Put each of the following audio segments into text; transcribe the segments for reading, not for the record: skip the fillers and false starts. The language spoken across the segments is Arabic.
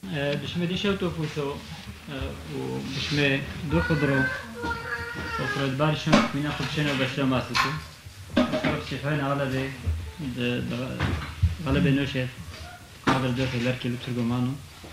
بشمي دي شوتو فوتو وبشمي دو خضرو وفرد بارشن من أخذ شنو بشلو ماسكو أخذ شفاين غالبا نوشف قادر دوث الاركي لترجمانو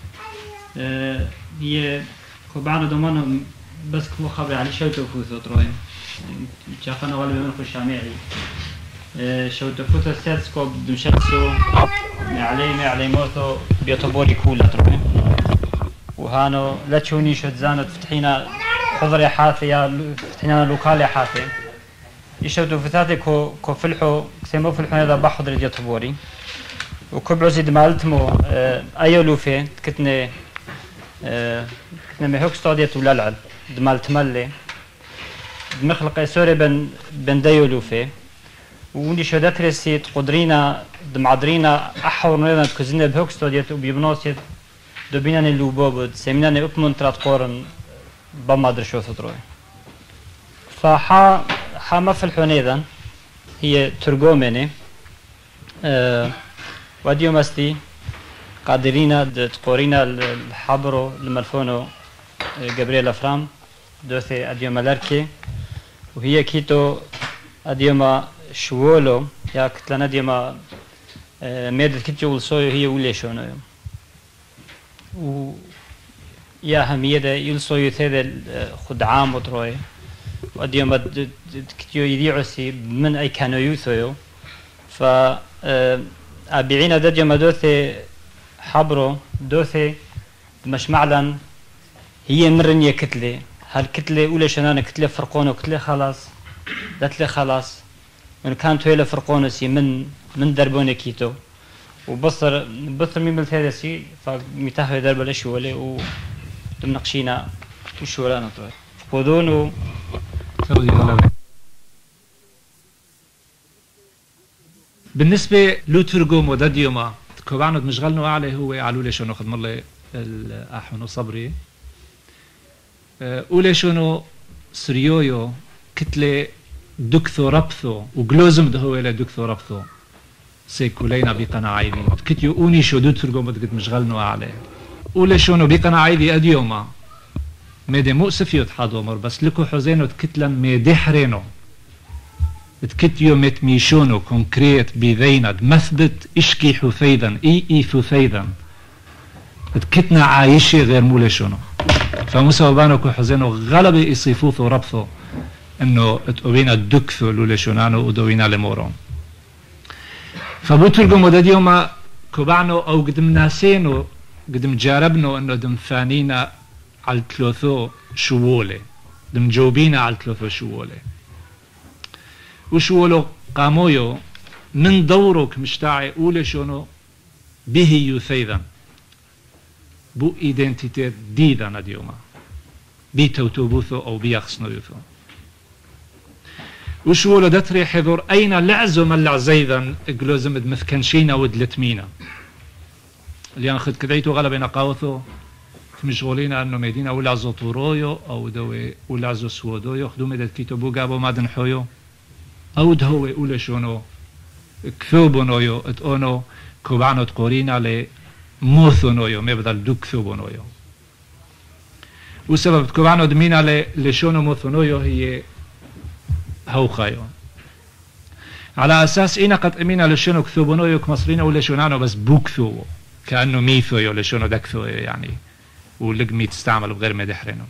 هي خبعنا دومانو بس كفو خبر على شوتو فوتو تروي شافنا غالبا من خش عميعي شوتو فوتو سيرسكوب دمشقسو ما علي موتو بيوتوبوري كولا تروي وهانو لا تشوني شو تزانت فتحينا خضر حاثية فتحينا لوكال حاثي يشوتو فتاتي كو فلحو سيمو فلحو هذا بحضر بيوتوبوري وكبعو زيد مالتمو ايولوفي كتني مهوك ستادية ولالعل دمالت مالي دمخلق سوري بن ديولوفي وندي شو داترسي تقدرينا دمعدرينا احور نيضا تكزينا بهوك ستادية وبيبنوسي دوبينا اللوبوبود سيمينا اكمون ترات قورن بمادر شو ثطروي فحا مفلحو نيضا هي ترجماني وديو مستي قادرين تقورينا الحبرو الملفونو جابريل أفرام دوثي أديو ملاركي وهي كيتو أديو ما شوولو يا كتلنا أديو ما ميدت كيتو والصويو هي وليشونو و يا هميدة يلصويو ثيدا خد عام وتروي وأديو ما كيتو يديعوسي من أي كانو يوثويو ف أبيعينا دجا ما دوثي حبرو دوثي مش معلن هي مرنية كتلة هالكتلة أولى شنانة كتلة فرقون وكتلة خلاص دتلة خلاص من كان تويلة فرقونسي من دربونة كيتو وبصر ميمل ثالثي فميتاهو درب الأشولة ودمنقشينا وشولا نطوي فقودون بالنسبة لترجم ودديوما كوبانو مشغلنا عليه هو علولي شنو خدم الله الأحون صبري أولي شنو سريويو كتلة دكثو ربثو وجلوزم ده هو إلى دكثو ربثو سيكولينا بقناعي كتيو أوني شو دو ترجم بدك مشغلنا عليه أولي شنو بقناعي أديوما ميدي مؤسف يتحدو مر بس لكو حزينو تكتلا ميدي حرينو تكتيو متميشونو كونكريت بذيند مثبت اشكي حفيدا اي حفيدا تكتنا عايشي غير مولشونو فمسوبانو كو حزينو غلب يصيفوثو ربثو انه تقوينا دكثو لولشونانو ودوينا لمورون فبوترقو مدديوما كوبانو او قدم ناسينو قدم جاربنو انه دم فانينا على الثلاثو شوولي دم جوبينا على الثلاثو شوولي وشولو قامويو من دورك مشتاعي أولي شونو به يثيذا بو إيدنتيتيت ديدا نديوما بي توتوبوثو أو بيخصنو يثو وشولو دتري حضور أين لعزو من لعزيذا اقلوزم دمثكنشينا ودلتمينا اللي أنخد كذيتو غلبنا قاوثو مشغولين أنه ميدينا ولعزو طورويو أو دوي ولعزو سودويو خدو مدد كيتو بو قابو مادن حويو أو دهو أولى شونو كثوبونويو اتونو كوبانو تقورينا لي موثونويو مبدل دو كثوبونويو وسبب كوبانو دمينا لشونو موثونويو هي هوخايو على أساس إنا قد أمينا لشونو كثوبونويو كمصرين أولى شونانو بس بوكثو كأنه ميثويو لشونو دكثويو يعني ولقمي تستعملوا بغير ما يدحرينو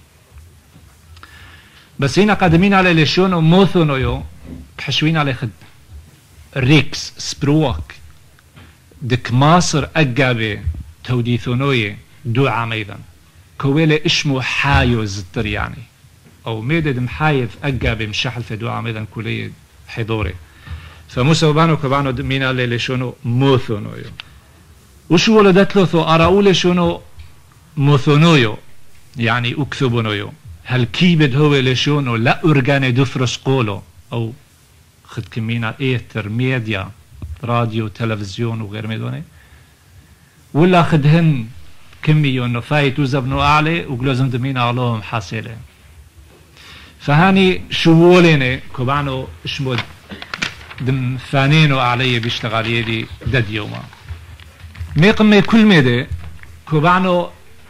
بس هنا قادمين على لشونو موثونويو بحشوين على خد ريكس سبروك دك ماصر أجابي توديثونوية دو عميدا كويلة إشمو حايز التر يعني أو ميدد محايف أجابي مشحل في دو عميدا كلية حضوري فموسى بانو كبانو دمين على لشونو موثونويو وشو ولدت له ثو أراولي شونو موثونويو يعني أكثبونويو هل كيبد هو لشونو لا أرجاني دفرس قولو أو خد كمينا إيتر ميديا راديو تلفزيون وغير ميدوني ولا خدهن كميو إنه فايت وزبنو أعلى وقلوزم دمينا علوهم حاصلة فهاني شووليني كوبانو شمود دم فانينو علي بيشتغل يدي دد يوما ميقمي كل ميدي كوبانو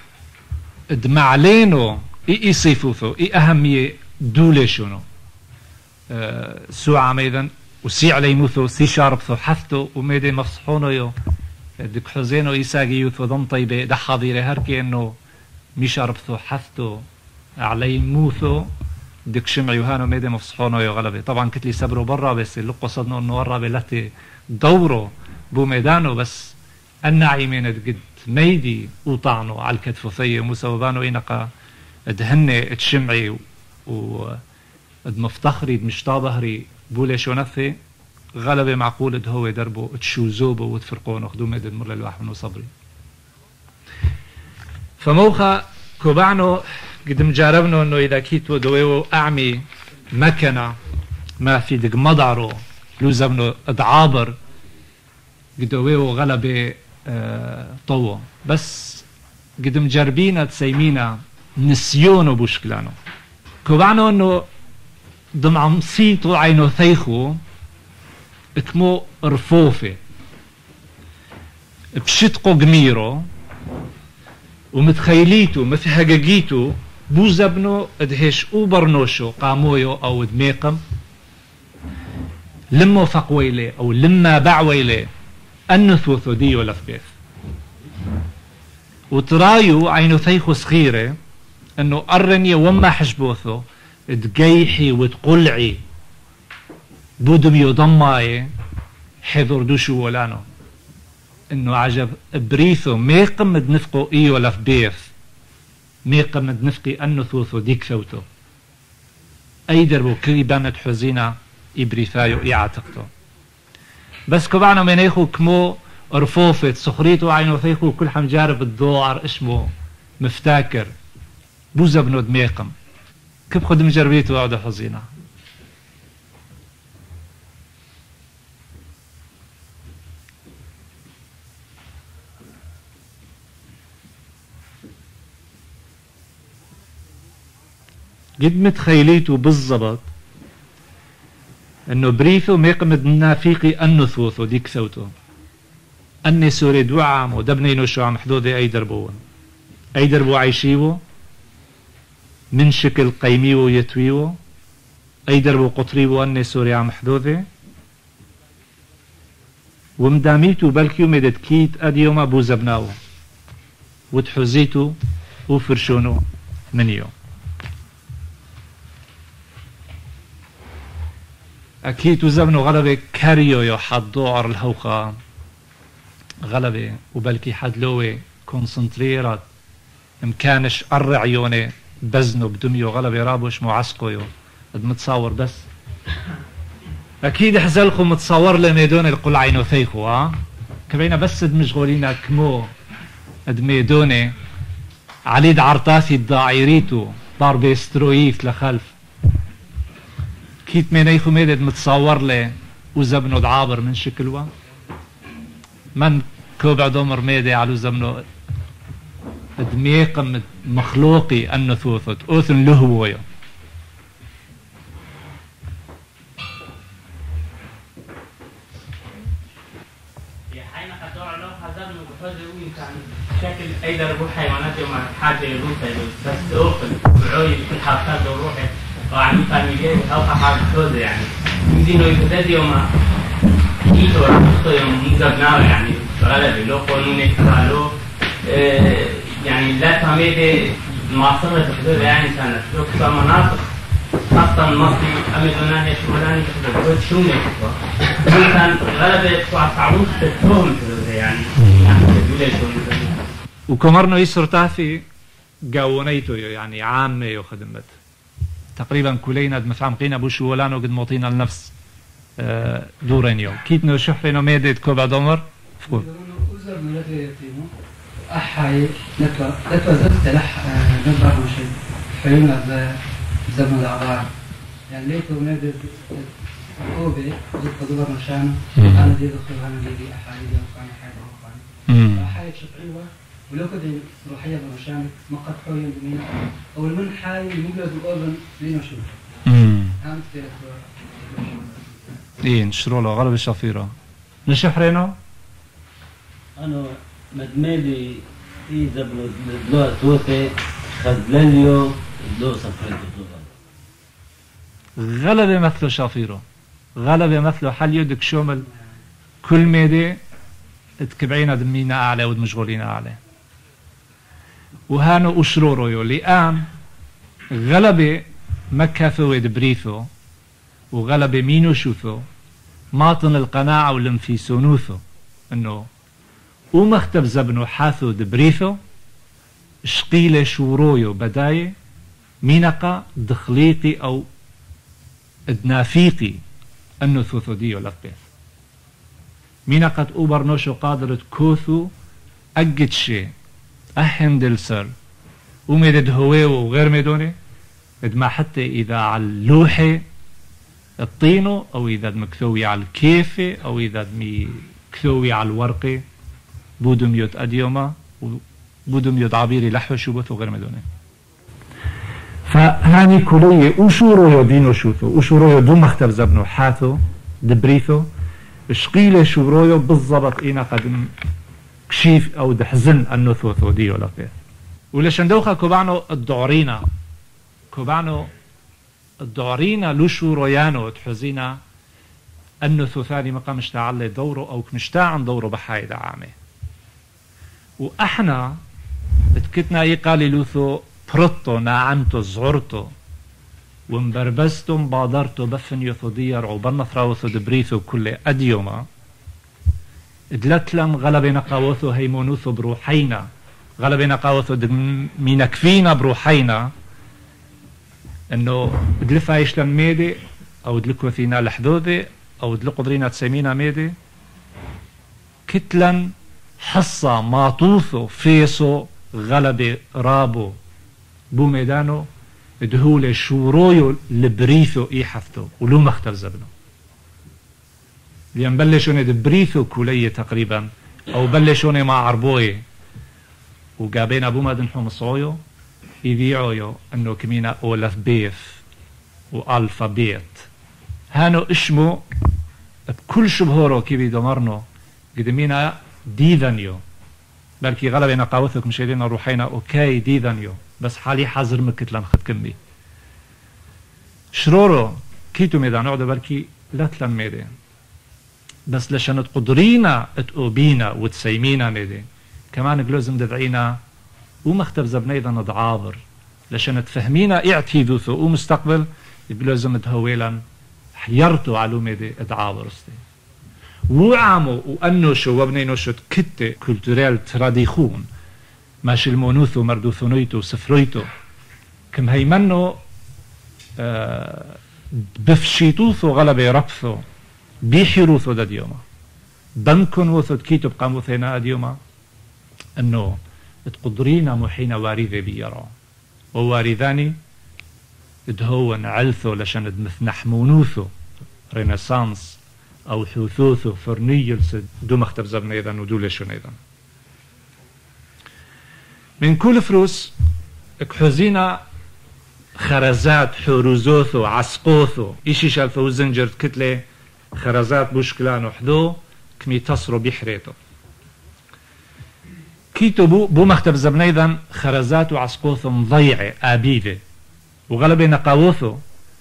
دمعلينو اي صيفوثو اي اهمية دولة شنو سوء عميدا وسي عليموثو سي شاربثو حثتو وميدي مفصحونو يو دك حزينو إيساقي يوثو ضم طيبة ده حاضيري هركي انو مي شاربثو حثتو عليموثو دك شمع يوهانو ميدي مفصحونو يو غلبي طبعا كتلي سبرو برا بس اللي قصدنو انو ورا بلاتي دورو بو ميدانو بس النعيمين قد ميدي وطعنو على الكتفو ثي ومسوبانو إنقا دهني تشمعي و مفتخري مشطابهري بولي شو نفي غلبة معقولة هو دربو تشوزوبو وتفرقونه خدوم ميد المر للواحد من صبري فموخا كوبعنو قد مجاربنو انه اذا كيتو دويو اعمي مكنة ما في دق مضعرو لوزبنو ادعابر قد دويو غلبة طوو بس قد مجربينا تسيمينا نسيونو بوشكلانو كوبعنو انه ضمع مصيتو عينو ثيخو اكمو رفوفي بشتقو قميرو ومتخيليتو متحققيتو بوزبنو ادهش او برنوشو قامويو او دميقم لمو فقويلي او لما بعويلي النثوثو ديو لفبيث وترايو عينو ثيخو صغيرة انه ارني وما حجبوثو تقيحي وتقلعي بودم يضماي حذر دوشو ولانو انه عجب بريثو ميقم دنفقو ايو لفبيث ميقم دنفقي النثوثو ديك ثوتو اي دربو كريبانت حزينة ابريثايو اعتقتو بس كبعنا منيخو كمو رفوفت سخريتو عينو ثيخو كل حمجارب الدوار اسمه مفتاكر بوزا بنو دميقم كيف خد مجربيتو عودة حزينة قد متخيليتو بالضبط انه بريثو ميقمد نافيقي النثوثو ديك ثوتو اني سوري دوعام ودبنينو شو عم حدودي اي دربون اي دربو عايشيو من شكل قيميو يتويو اي دربو قطريو اني سوري عم حدودي ومداميتو بلكيو مدد كيت اديو ما بوزبناو وتحزيتو وفرشونو منيو أكيد وزبنو غلبة كاريو يو حد دوعر الهوخة غلبة وبلكي حد لوي كونسنتريرات مكانش الرعيوني بزنو بدميو غلبة رابوش معسقو يو متصور بس أكيد حزلكم متصور لميدون القل عينو ثيخو كبينا بس مشغولين كمو ميدوني عليد عرطاسي الضاعيريتو ضرب استرويف لخلف كيت مينيخو ميدد متصور لي وزبنو دعابر من شكلوا من كوبع دومر ميدي على زبنو دميقم مخلوقي النثوثت اوثن لهويا شكل اي دربو حيوانات يوم حاجه يروحها بس اوفن وعوي كل حركات روحه وعم فاميليا او حاجه كذا يعني يمدينه يتدد يوم يدور يوم مزبناه يعني غلبي لو قانون كالو يعني لا تعميد معصرة تقدر يعني سنة لو كسر مناطق خاصة المصري أميدونانيا شمالانيا تقدر شو نكتبه مثلا غلبة صعبون تتفهم كذا يعني تقول شو وكمرنو يسر تافي قاونيتو يعني عامة يخدمت تقريبا كلنا مفعمقين ابو شولانو قد موطينا النفس دورين يوم كيتنو شحرينو ميديت كوبا دومر فقول وزر ملاتي يتيمو أحاي لتو زلت لح نبرح مشي حيونا بزمن الأعضاء يعني ليتو ميديت كوبي زلت دور مشانو أنا دي دخل أنا دي أحاي دي وقاني حاجة وقاني أحاي شطعيوة ولو كده روحية برشان مقد حوية بمين أو المن حاي مجلد الأوبن لينا شوف هم كتير إيه نشروا له غرب الشفيرة نشحرينه أنا مدمالي إذا بلو توتي خذلنيو بلو سفرت غلبة مثل شافيرو غلبة مثل حليو دك شومل كل ميدي تكبعينا دمينا أعلى ودمشغولينا أعلى وهانو أشرورو يو لآن غلبة مكاثو ودبريثو وغلبة مينو شوثو ماطن القناعة والانفيسونوثو انه ومختب زبنو حاثو دبريثو شقيلة شورويو بداية مينقا دخليقي او ادنافيقي انو ثوثو ديو لفبيث مينقا اوبر نوشو قادرة كوثو اجد شي احندل سر وميدد هويو وغير ميدوني ادما حتى اذا على اللوحة الطينو او اذا مكثوي على الكيفة او اذا مكثوي على الورقة بودم يوت اديوما وبودم يوت عبيري لحو شوبث وغير مدوني فهاني كلية وشورو يو دينو شوثو وشورو يو دو مختب زبنو حاثو دبريثو شقيلة شورو يو بالضبط اينا قدم كشيف او دحزن انو ثوثو ديو لفيث ولشندوخا كوبانو الدعرينا لوشو رويانو تحزينا أنه ثاني مقام مشتاع على دوره أو كمشتاع عن دوره بحايدة عامة وإحنا اتكتنا يقالي لوثو برطو ناعمتو زعرتو ومبربستو مبادرتو بفن يوثو ديار وبنثراوثو دبريثو كل أديوما ادلتلم غلبنا قاوثو هيمونوثو بروحينا غلبنا قاوثو مينكفينا بروحينا انه دلفا يشلن ميدي او دلكو فينا لحدودي او دلقو قدرينا تسمينا ميدي كتلن حصة ماطوثو فيسو غلبة رابو بو ميدانو دهولة شورويو لبريثو ايحثتو ولو مختل زبنو لان بلشوني دبريثو كولية تقريبا او بلشوني مع عربوي وقابينا بو مدن حمصويو يبيعوا انه كمينا اولف بيث والفابيت هانو اشمو بكل شبهورو كي بيدمرنو قدمينا ديذانيو بلكي غلبنا قاوثك مشيلين روحينا اوكي ديذانيو بس حالي حذر مكتلن خد كمي شرورو كيتو ميدان نقعدو بلكي لا تلن ميدان بس لشان تقدرينا تقوبينا وتسيمينا ميدان كمان لازم دفعينا ومختب زبنا إذا نضعابر لشان تفهمينا اعتيدوثو ومستقبل لازم تهويلا حيرتو علومي دي ادعابر استي وعامو وأنوشو وابنينوشو كتة كولتوريال تراديخون ماشي المونوثو مردوثونيتو سفرويتو كم هيمنو بفشيتوثو غلبي ربثو بيحيروثو دا ديوما بنكون وثو تكيتو بقاموثينا ديوما انه تقدرينا محينا واردة بيرا ووارداني دهون علثو لشان دمثنح مونوثو رينيسانس او حوثوثو فرنيلس دو مختب زبنا ايضا ودولشون ايضا من كل فروس اكحوزينا خرزات حروزوثو عسقوثو ايشي شالفو زنجر كتلة خرزات بوشكلان وحدو كمي تصرو بيحريتو كيتو بو مختب زبنا ايضا خرزات وعسقوثو مضيعة آبيبة وغلبي نقاوثو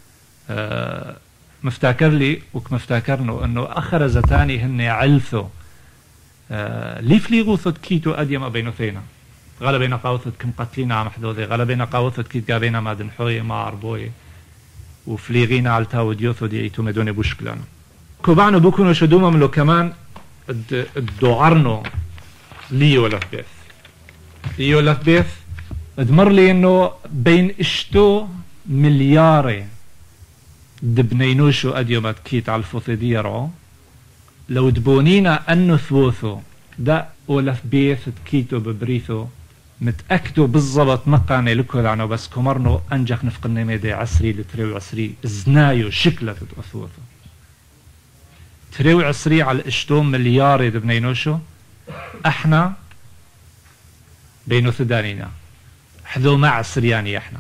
مفتاكر لي وكمفتاكرنو انه اخرزتاني هن علثو ليف لي غوثت كيتو اديما بينوثينا غلبي نقاوثت كم قتلينا عم حدوذي غلبي نقاوثت كيت قابينا ما دنحوية ما عربوية وفليغينا على التاو ديوثو دي ايتو مدوني بوشكلانو كوبانو بكونو شدوما ملو كمان الدعرنو ليو لفبيث ليو لفبيث ادمر لي انه بين اشتو ملياري دبنينوشو اديومات كيت على الفوثيدية رو لو دبونينا انو ثوثو دا اولف بيث كيتو ببريثو متأكدو بالضبط مقاني لكل عنو بس كمرنو انجخ نفقن ميدي عسري لتريو عسري زنايو شكلة تتأثوثو تريو عسري على اشتو ملياري دبنينوشو احنا بينو ثدانينا حذو مع عسرياني احنا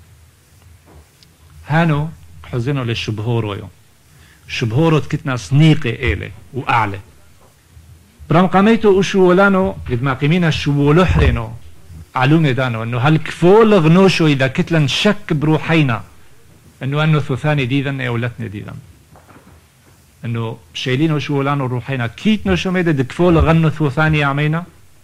هانو حزنوا للشبهورو يوم شبهورو تكتنا سنيقي إلي وأعلى برام قاميتو وشولانو قد ما قيمينا شولو حرينو علومة دانو انه هالكفول غنوشو اذا كتلن شك بروحينا انه ثوثاني ديذن اولتنا ديذن انه شايلينو شولانو روحينا كيت نوشو ميدا دكفول غنو ثوثاني عمينا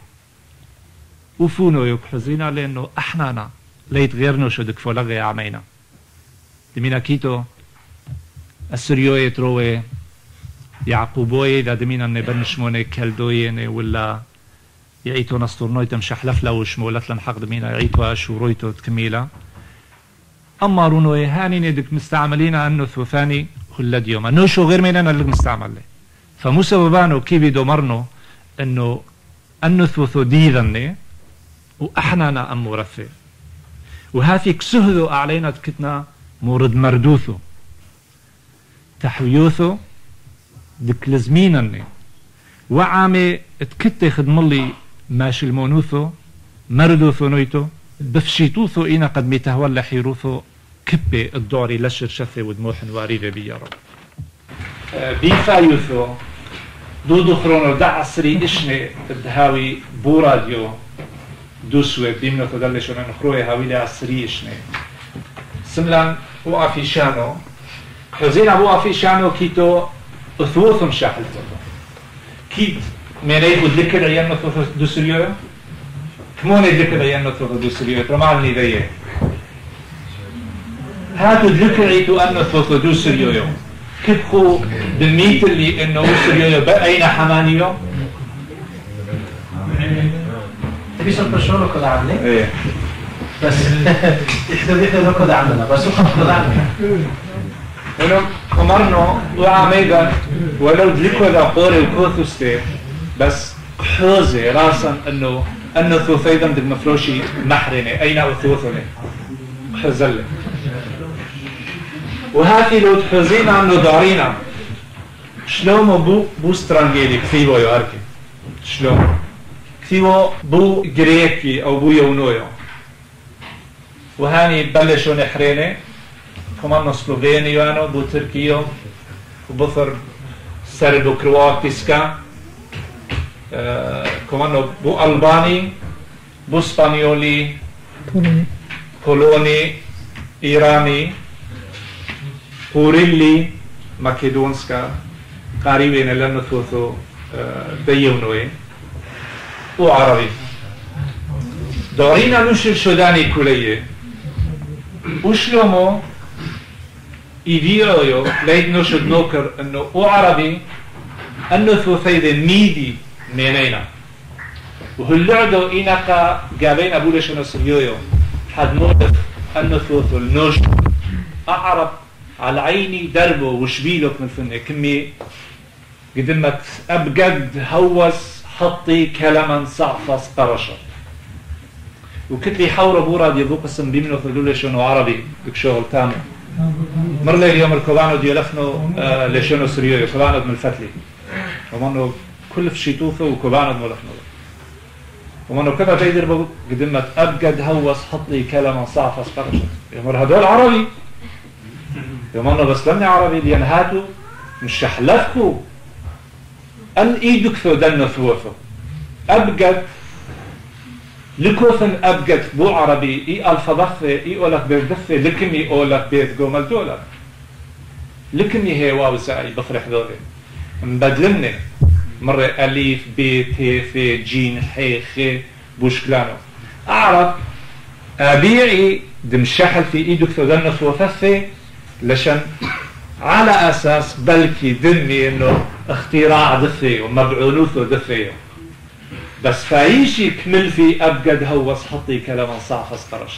وفونو يكحزينا لانه احنانا ليت غيرنو شو دكفول غي عمينا دمينا كيتو السريوية تروي يعقوبوي إذا دمينا نبن شموني كالدوي ولا يعيتو نسطورنوي تمشح لفلا وشمولت لن حق دمينا يعيتو أشورويتو تكميلا أما رونوي هاني ندك مستعملين أنه ثوثاني كل ديوم أنه شو غير مننا اللي مستعمل له فمسببانو كيبي دومرنو أنه ثوثو ديذني وأحنانا أم مرثي وهافيك سهدو علينا تكتنا مورد مردوثو تحويوثو دك لزمينني وعامي تكتي خدملي ماشي المونوثو مردوثو نويتو بفشيتوثو إنا قد ميتهولا حيروثو كبي الدوري لشر شثي ودموح واريدة بي يا رب بيفايوثو دودو خرونو دع عصري إشني الدهاوي بو راديو دوسوي بيمنو تدلشو نخروي هاوي لي عصري إشني سملان وقفي شانو حزين أبو وقفي شانو كيتو أثوثم شاحلتو كيت مينيكو ذكر عيانو ثوثو دوسريو كموني ذكر عيانو ثوثو دوسريو ترمالني ذيه هاتو ذكر عيتو أنو ثوثو دوسريو كتخو بالميت اللي إنه دوسريو بأين حمانيو تبي سلطة شو كذا عملي؟ ايه بس يحدو كذا عملنا بس كذا عملنا ولو أمرنا وعميدا ولو دلكوا ذا قوري وكوثوستي بس حوزي راسا أنه ثوثيدا دل مفروشي محرني أين أثوثني حزلي وهاتي لو تحزينا عنه دارينا شلومو بو سترانجيلي كثيبو يواركي شلومو كثيبو بو جريكي أو بو يونويو وهاني بلشوا نحريني كمان سلوفيني يانو بو تركيو وبصر سربو كرواتيسكا كمان بو ألباني بو اسبانيولي بولوني إيراني بوريلي ماكيدونسكا قريبين لأنه ثوثو بيونوي وعربي دارينا نشر شداني كلية وشلومو إيديريو ليد نشد نوكر أنه عربي أنه ثوثيد ميدي مينينا وهاللعدو إناقا قابين أبو لشنو سريويو حد موقف أنه ثوثو النوش أعرب على عيني دربه وشبيلك من فنه كمي قدمت أبقد هوس حطي كلما صعفص قرشة وكتلي حورة بورا يذوق اسم بيمنو ثلولة شنو عربي دك شغل تامو مر لي اليوم الكوبانو ديالفنو لشنو سريوي كوبانو من الفتلي ومانو كل فشيتوثو وكوبانو مولفنو ومانو كذا بيدر قدمت أبقد هوس حطي كلما صعفص قرشة يمر هدول عربي يمانو بس لمني عربي لأن هاتو مش شحلفكو أن إيدك ثو دنو ثوثو أبقد لكوثن أبقد بو عربي إي الفضفة إي أولك بردفة لكمي أولك بيت قومل دولك لكمي هي واو ساعي بفرح ذولي مبدلني مرة أليف بي تي في جين حي خي بوشكلانو أعرف أبيعي دمشحل في إيدك ثو دنو ثوثة لشان على أساس بلكي دمي إنه اختراع دفي ومبعونوثه دفي بس فايشي كمل في أبقد هوس حطي كلام صعفص قرشة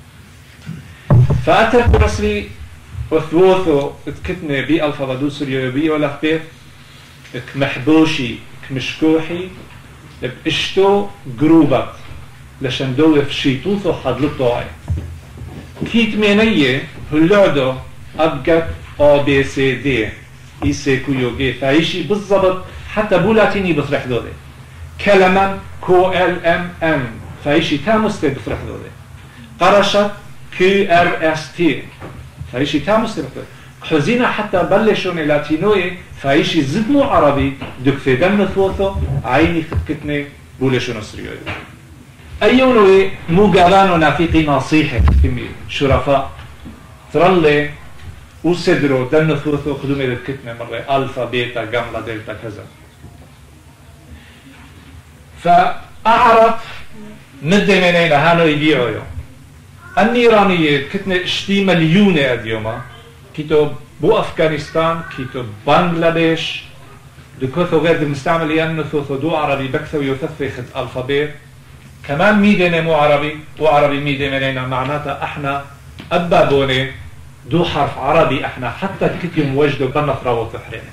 فأترك برسلي وثوثو اتكتني بي ألفا دوسريو بي ولا بيت كمحبوشي كمشكوحي بإشتو جروبات لشان دو فشيتوثو حدلتو عي كيت مينيه هلعدو أبقد A, B, C, D I, C, Q, G فايشي بالضبط حتى بو لاتيني بطرح ذولي كلمة Q, L, M, N فايشي تامستي بطرح ذولي قرشت Q, R, S, T فايشي تامستي بطرح حزينة حتى بلشون لاتينوي فايشي زد مو عربي دك في دم ثوثو عيني خدكتني بولشون سريوي أيونوي مو قالانو نافيقي نصيحة كمي شرفاء ترلي وسدرو دم ثوثو خدومي لكتني مرة ألفا بيتا جاملا دلتا كذا فأعرف مدة منين هانو يبيعوا النيرانية كتني اشتي مليونة أديوما كيتو بو أفغانستان كيتو بنغلاديش دكوثو غير المستعمل يانو ثوثو دو عربي بكثو يثفي خد ألفابيت كمان ميدينة مو عربي وعربي ميدينة منينا معناتها احنا أبابوني دو حرف عربي احنا حتى كتيو موجدو بنفراو تحريني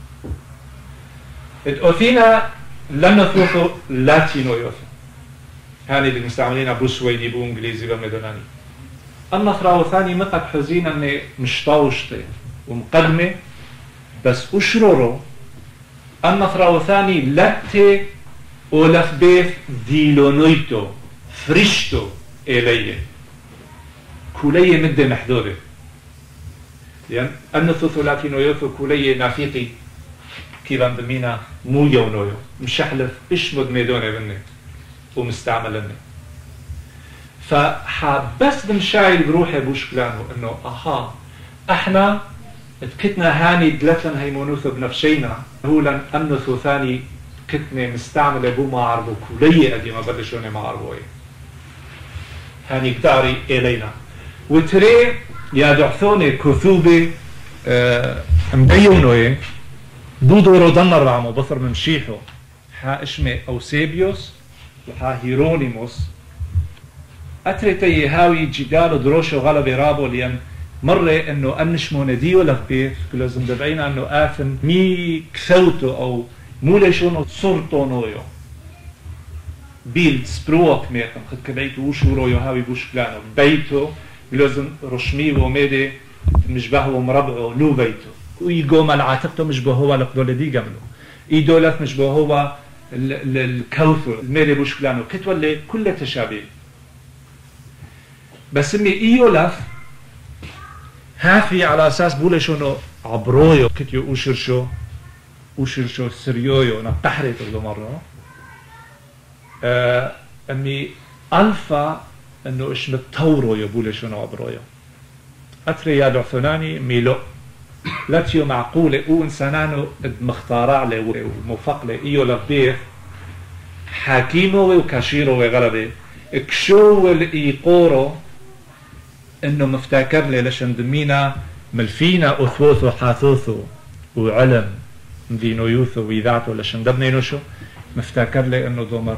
اتوثينا لنا ثوثو لاتينو يوثو هاني اللي مستعملين ابو سويدي بو انجليزي بمدناني النصراوي ثاني مقد حزين اني مش طاوشتي ومقدمه بس اشرره النصراوي ثاني لاتي ولف بيث ديلونويتو فريشتو اليه كوليه مده محدوده لان النثوث لاتينو يوثو كوليه نافيقي كيفان بمينا مو يونويو مشحلف اشمد ميدوني بني ومستعملني فحابس بمشاعر بروحي بوشكلانو انه اها احنا اتكتنا هاني دلتن هيمونوثو بنفسينا هولا انثو ثاني كتني مستعمله بو ما عربو كلية ادي ما بلشوني ما عربوي هاني كتاري الينا وتري يا دعثوني كثوبي مبيونوي بودو رودنر رامو بصر من شيحو ها اشمي اوسيبيوس وها هيرونيموس أتريتي هاوي جدال دروشو غلب رابو لأن مرة إنه أنشمو نديو لفبيت لازم دبعينا إنه آثن مي كثوتو أو مولشونو صورتو نويو بيل سبروك ميتم خد كبيتو وشو رويو هاوي بوش كلانو بيتو لازم رشمي وميدي مشبه ومربعو لو بيتو ويقو ملعاتقتو مشبه هو لقدول دي قملو إيدولف مشبه هو الكوثر الميدي بوش كلانو كتولي كل تشابه بسمي إيولف هافي على أساس بولشونو عبرويو كتيو أوشرشو سريويو نبتحريت له مرة أمي ألفا أنه إش متطورو يبولشونو عبرويو أتري يا دعثناني ميلو لاتيو معقولة او إنسانانو مختارع لي وموفق لي إيولف بيه حاكيمو وكاشيرو وغلبي اكشو الإيقورو انه مفتكر لي لشان دمينا ملفينا اثوثو حاثوثو وعلم دينو يوثو ويذاتو لشان دبنينو شو مفتكر لي انه دومر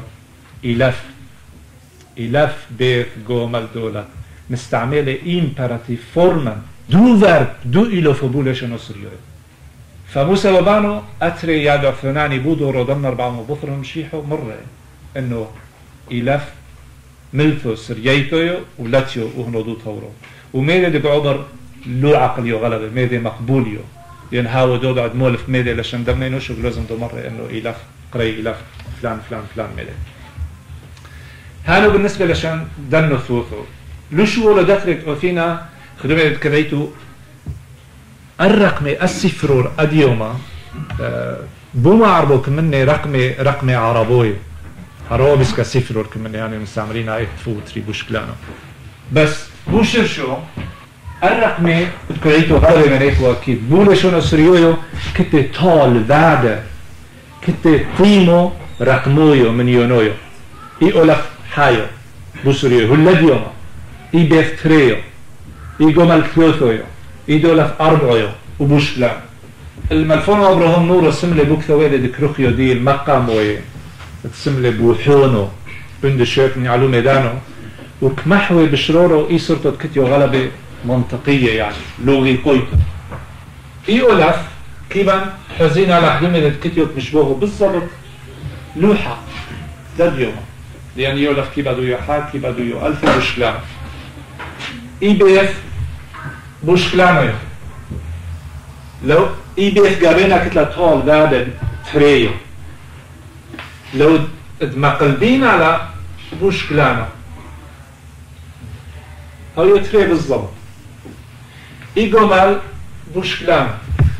إلف بيث قومل دولة مستعملة إمبراتيف فورما دو فيرب دو إلو فبولشن أسريو فموسى وبانو أتري يادو ثناني بودو رودن أربعة بطرهم شيحو مرة انه إلف ملثو سرييتو ولاتيو وهنودو ثورو وميدي دي بعبر لو عقليو غلبة ميدي مقبوليو لأن هاو دود عد مولف ميدي لشان دمنينو شو لازم دو مرة انه إلف قري إلف فلان فلان فلان ميدي هانو بالنسبة لشان دنو ثوثو لو شو ولو داتريت وفينا خدومي كذيتو الرقمي السفرور أديوما بوما عربوك مني رقمي عربوي هروبس كسفرور كمان يعني مستعملين هاي تفوتري بوشكلانو بس بوشرشو الرقمي كريتو غالي من ايكو اكيد بولشونو سريويو كتي طال بعد كتي قيمو رقمويو من يونويو اي اولف حايو بوسريويو هلديوما اي بيث تريو اي قومال ثلوثويو اي دولف اربعيو وبوشكلان الملفون ابراهام نورو سملي بوكثويدي دكروخيو دي المقاموي تسملي بوحونو بند شوكني علو ميدانو وكمحوي بشرورو اي صرتو كتيو غلبة منطقية يعني لغي قويتو اي اولف كيبان حزين على حدومي كتيو مشبوهو بالضبط لوحة داديوما لأن يولف كي بدو يحاك كي بدو يو ألف بوشكلان اي بيث بوشكلانو لو اي بيث قابينا كتلا طول دادن تريو لو مقلبين على بوشكلانا هاو يتري بالضبط اي قمال بوش كلام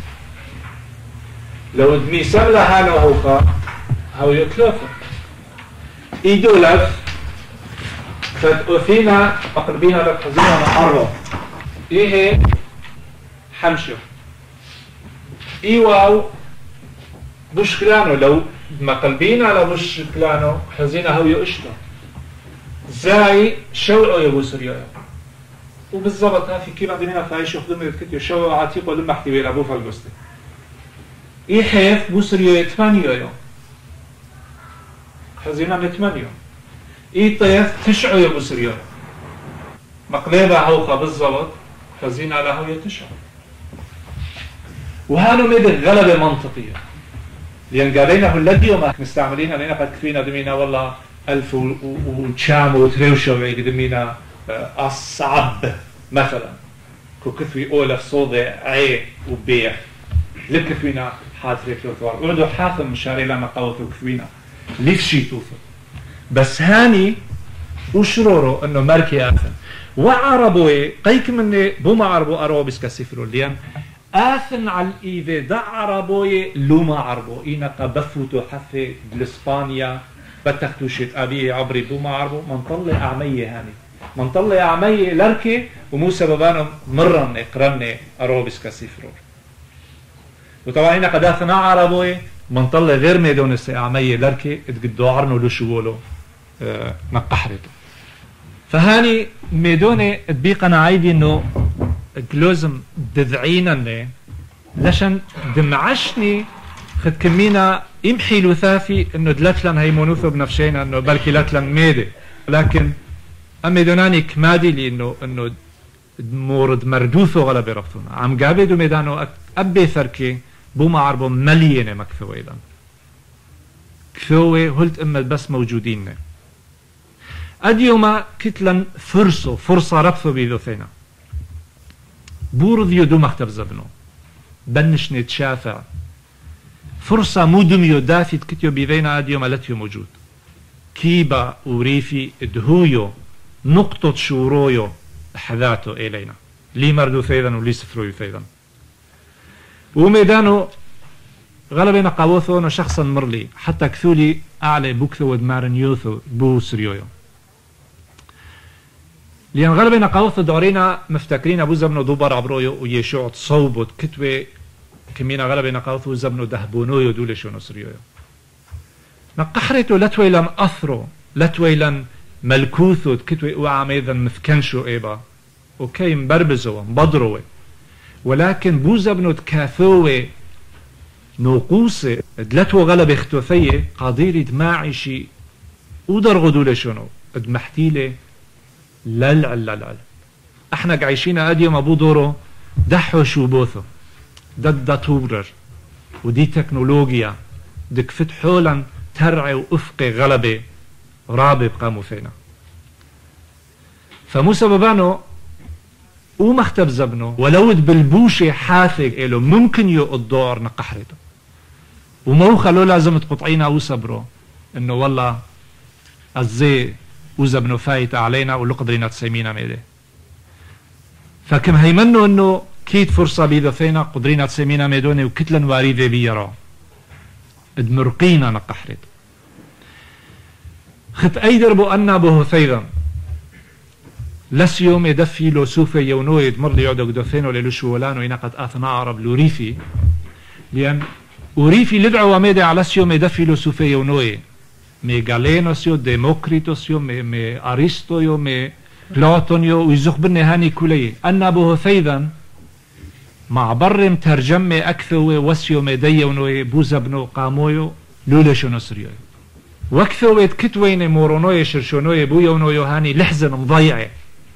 لو دمي سملة هانا هوكا هاو يتلوفا إيدولف فأثينا أقربين للحزينة نحرر إيه حمشو إيواو بوش كلانو لو ما قلبين على بوش كلانو حزينة هاو يؤشتا زاي شوعو يبوسر يويو وبالضبط في كيف عندنا فايش يخدم يتكتيو شوعو عتيق ولما احتوي لأبو فالقستي إيه حيث بوسر يويو 8 يويو حزينة من 8 إيه طيف 9 يبوسر يويو مقلبة هوخة بالضبط حزينة على هو 9 وهانو ميدن غلبة منطقية لأن قالينه الذي وما مستعملين علينا قد كفينا دمينا والله 1000 وشام وتريوشة ويقدمينا أصعب مثلا كو كفي أولف صوضة عي وبيع لكفينا حاثري كلوثوار وعندو حاثم مشاري لما قوثو كفينا ليف شي توثو بس هاني وشرورو انه مركي آثن وعربوي قيك مني بوما عربو أروبس كسفرو ليان آثن على الإيفي دا عربوي لوما عربو إينا قبفوتو حفي بالإسبانيا بتختو شيت أبيه عبري بوما عربو منطلع أعمية هاني منطلع أعمية لركي ومو سببانو مرن قرن أروبس كسفرو وطبعا هنا قد آثنا عربوي منطلع غير ميدونس أعمية لركي اتقدو عرنو لشوولو نقحرتو فهاني ميدوني تبيقنا عيدي انه لازم دذعينا لشان دمعشني خد كمينا امحي لثافي انه دلتلن هي منوثو بنفسينا انه بلكي لتلن ميدي لكن اميدوناني كمادي لي انه مورد مردوثو غلبي رفتونا عم قابدو ميدانو ابي ثركي بوما عربو مليانة مكثوة ايضا كثوة هلت اما بس موجودين أديوما كتلن فرصة ربثو بيدو ثينا بورذيو دو مختب زبنو بنش نتشافع فرصة مودميو دافت كتيو بيذينا أديوما لتيو موجود كيبا وريفي دهويو نقطة شورويو حذاتو إلينا لي مردو ثيدا ولي سفرويو ثيدا وميدانو غالبا قاوثو انه شخصا مرلي حتى كثولي أعلى بوكثو ودمارن يوثو بو سريويو لأن غالبا قاوثو دورينا مفتكرين أبو زبنو دوبر عبرويو ويشوع تصوبت كتوي كمينا غالبا قاوثو زبنو دهبونويو دولشو نصريويو نقحرتو لتويلن أثرو لتويلن ملكوثو كتوي وعاميذا مثكنشو إيبا وكي مبربزو مبضروي ولكن بو زبنو تكاثوي نوقوسي دلتو غلب اختوثيه قاديري دماعشي ودرغو دولشونو دمحتيلي للعل احنا عايشين اديوم ابو دورو دحو شو بوثو دد تورر ودي تكنولوجيا دك فتحولا ترعي وافقي غلبة رابب قاموا فينا فمو سببانو ومختب زبنو ولود بالبوشي حاثق إلو ممكن يو الدور نقحرته ومو خلو لازم تقطعينا وصبرو انه والله الزي وزبنو فايت علينا ولو قدرينا تسيمينا ميدي فكم هيمنو انه كيت فرصة بيذا فينا قدرينا تسيمينا ميدوني وكتلا واريذي بيرا ادمرقينا نقحرت خط ايدر بو انا بو ثيدا لس يوم يدفي لو سوفي يونو يدمر لي يعدو قدوثينو للوشو ولانو ينقد اثنا عرب لوريفي لان وريفي لدعو وميدي على سيوم يدفي لو سوفي يونوي مي غالينوسيو ديموكريتوسيو مي ارسطويو مي بلاتونيو ويزخبرني هاني كلي انا بو ثيدا مع برم ترجمي اكثوي وسيو ميدي ونوي بوزبنو قامويو لولشو نصريو وكثوي كتوين مورونوي شرشونوي بويو ونويو هاني لحزن مضيعي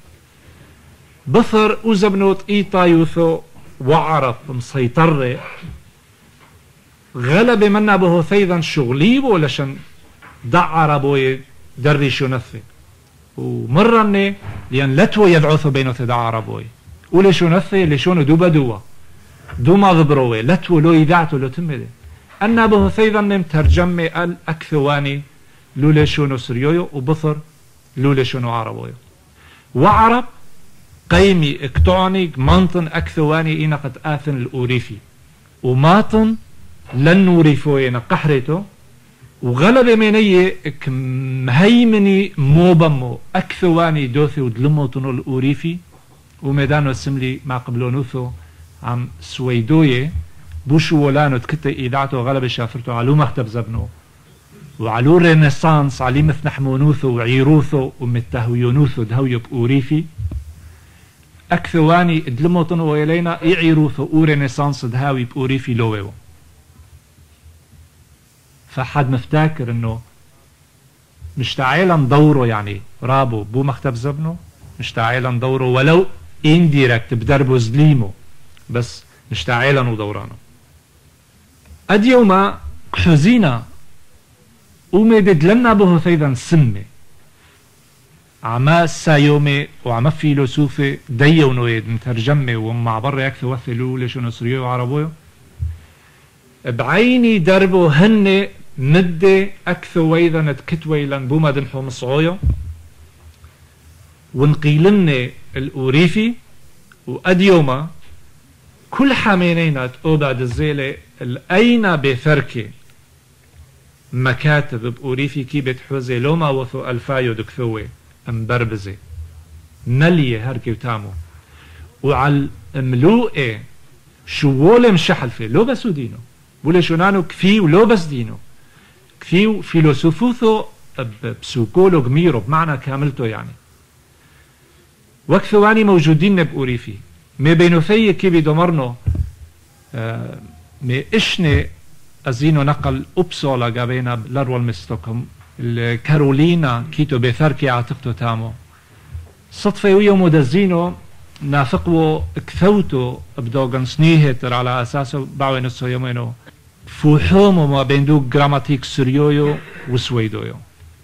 بثر وزبنوت ايطا يوثو وعرف مسيطر غلب منا به ثيدا شغليبو لشان دعر بوي دريشو نثي ومرني لأن لتو يدعوثو بينو تدعر بوي ولشو نثي لشونو دوبا دوا دوما غبروي لتو لو يدعتو لو تمدي أنا به ثيدا ترجمي الأكثواني لولشونو سريويو وبثر لولشونو عربويو وعرب قيمي اكتونيك منطن أكثواني إينا قد آثن الأوريفي وماطن لن نوريفوين قحرته وغلب مني مهيمني موبمو أكثواني دوثي ودلموتنو الأوريفي وميدانو السملي مع قبلونوثو عم سويدوية بوشو ولانو تكتة إيداعتو غلب شافرتو علو مختب زبنو وعلو رينيسانس علي مثنحمونوثو وعيروثو ومتهويونوثو دهويو بأوريفي أكثواني دلموتنو ويلينا يعيروثو ورينيسانس دهاوي بأوريفي لويو فحد مفتاكر انه مش تعالى ندوره يعني رابو بو مختب زبنه مش تعالى ندوره ولو انديركت بدربو زليمو بس مش تعالى ندورانه اد يوما حزينة ومي بدلنا به ثيدا سمي عما سايومي وعما فيلسوفي ديونو مترجمي ومع برا يكثو وثلو ليشو نصريو وعربويو بعيني دربو هن مدة أكثو ويذا نتكتويلن بوما دنحو مصعويو ونقيلن الأوريفي وأديوما كل حامينينا تقوباد الزيلة الأين بفركي مكاتب بأوريفي كي بتحوزي لوما وثو ألفايو دكثوي مبربزي ملية هركي وتامو وعلى ملوئي شوولي مشحلفي لو بسو دينو بولي شونانو كفي ولو بس دينو كفي فيلسوفوثو بسوكولوج ميرو بمعنى كاملته يعني وكثواني موجودين بأوريفي ما بينو في كي بدمرنو ما إشني أزينو نقل أبسولا قابينا لارول مستوكم الكارولينا كيتو بثركي عاتقتو تامو صدفة ويوم ودزينو نافقو كثوتو بدوغن سنيهتر على أساسه باوي نصو يومينو فوحومو ما بين دو جراماتيك سريويو وسويدويو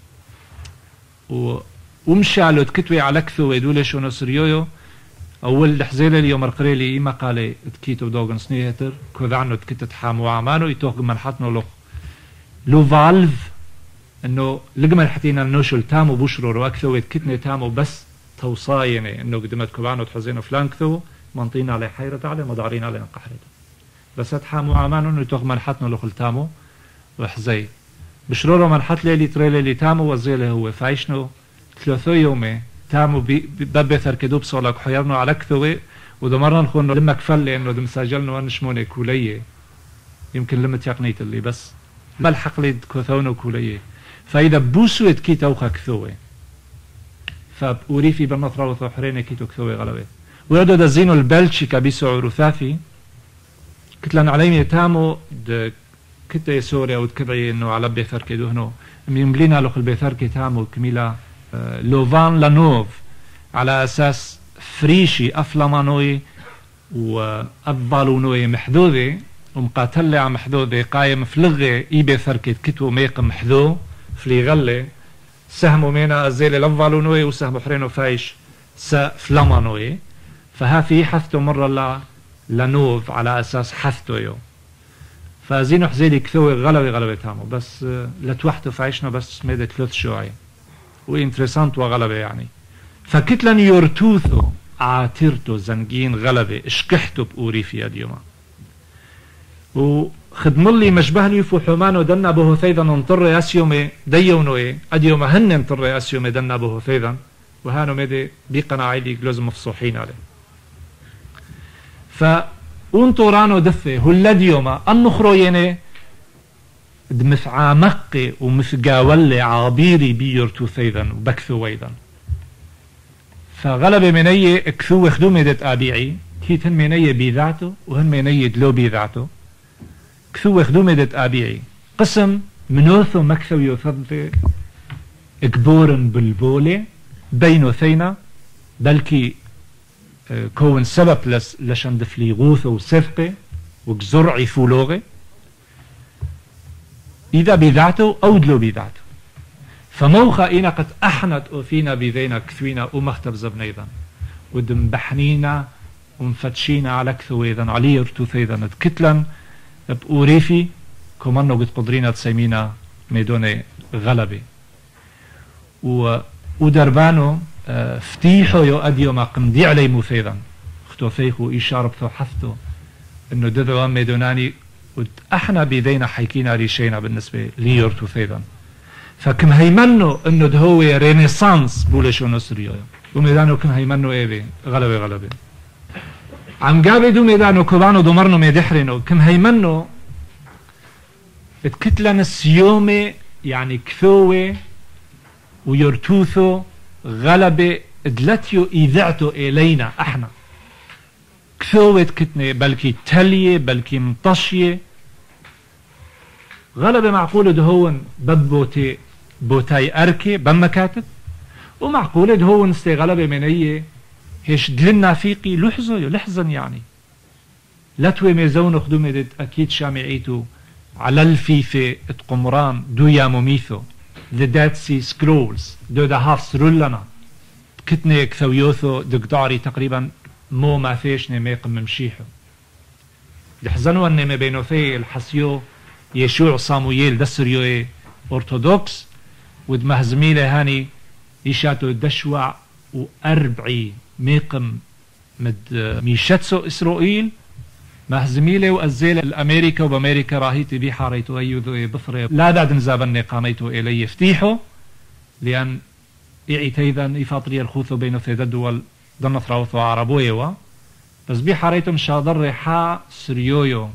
ومشالو تكتوي على كثو ويدولشو نصريويو أول لحزيلة اليوم القريلي إما قالي تكيتو بدوغن سنيهتر كوذعنو تكتت حامو عمانو يتوغ منحتنو لو فالف انه لقمة حتينا النوشل تامو بشرور واكثو يتكتني تامو بس توصايني انه قدمت كوبانو تحزينو فلان كثو منطينا علي حيرة علي مضارين علي انقحرته بس اتحامو عمانو انه يتوغ منحتنو لخل تامو وحزي بشرورو منحت ليلي تريلي لي تامو وزيله هو فايشنو ثلاثو يومي تامو ببثر كدوب صولك حيرنو على كثوي ودمرنا نخونو لما كفل انه دمساجلنو ونشموني كوليه يمكن لما تيقنيت اللي بس ملحق لي كوثونو كوليه فإذا بوسوت كي توخا كثوي فأوريفي بالنطرة وثوحرين كي تكثوي غلبي ويعدو دزينو البلشيكا بيسو عروثافي كتلان عليمي تامو كتا سوريا وتكبعي انو على بيثر كي دوهنو ميملينا لوخ البيثر كي تامو كميلا لوفان لانوف على أساس فريشي أفلامانوي وأبالونوي محدودي ومقاتل عم محدودي قايم فلغي بيثر كي كتو ميق محدو فلي غلي سهمو مينا الزيلي لفالونوي وسهمو حرينو فايش فلامانوي فها في حثتو مرة لنوف على أساس حثتو يو فزينو حزيلي كثوي غلبي تامو بس لتوحتو فايشنا بس ميدة 3 شوعي وإنترسانت وغلبي يعني فكتلن يورتوثو عاترتو زنجين غلبي اشكحتو بأوريفي اليوم وخدم لي مشبه لي فحومانو دنا به ثيدا ننطر اسيومي ديونوي اديوم هن ننطر اسيومي دنا به ثيدا وهانو ميدي بقناعي لي جلوز مفصوحين عليه فانطرانو دفه هلديوما النخرويني دمفعا مقي ومفقاولي عابيري بيرتو ثيدا وبكثو ويدا فغلب مني كثو خدومي دت ابيعي كيتن مني بذاته وهن مني دلو بذاته كثو خدومي دت ابيعي قسم منوثو مكثو يوثبت اكبورن بالبولي بينو ثينا بلكي كون سبب لشان دفلي غوثو وسفقي وكزرعي فولوغي إذا بذاته أو دلو بذاته فموخا إنا قد أحنت أوفينا بذينا كثوينا ومختب زبنيدا ودم بحنينا ومفتشينا على كثويدا علي يرتو ثيدا كتلا بأوريفي كمانو قد قدرينا تسيمينا ميدوني غلبي ودربانو فتيحو يو أديو ما قمدي علي مثيدا اختو فيخو إشارة بثو حثو إنه ددعو أمي دوناني احنا بيدينا حيكينا ريشينا بالنسبة ليورتو ثيدا فكم هيمنو إنه دهوي رينيسانس بولشو نصريو وميدانو كم هيمنو إيبي غلبي عم قابي دو ميدانو كوبانو دمرنو ميدحرينو كم هيمنو اتكتلن السيومي يعني كثوي ويرتوثو غلبة ادلتيو ايذعتو الينا احنا كثوة كتنة بلكي تلية بلكي مطشية غلبة معقولة دهون ببوتي بوتاي اركي بمكاتب ومعقولة دهون استي غلبة منية هيش دلنا فيقي لحظن يعني لا توي ميزون خدومي دد اكيد شامعيتو على الفيفة اتقمران دويا موميثو the Dead Sea Scrolls دو دا هافس رولنا كتنة كثويوثو دقداري تقريبا مو ما فيش نميق ممشيحو يحزنوا ان ما بينو في الحسيو يشوع صامويل دسريو أرثوذكس ود مهزميله هاني يشاتو دشوع وأربعي ميقم مد ميشتسو إسرائيل مهزميله وأزيل الأمريكا وبأمريكا راهيتي بي حاريتو أيوذو بصري لا دعد نزابني قاميتو إلي يفتيحو لأن إعي تيذا يفاطري الخوثو بينو ثيدا دول ضنط راوثو عربوية بس بي حاريتو مشادر ريحا سريويو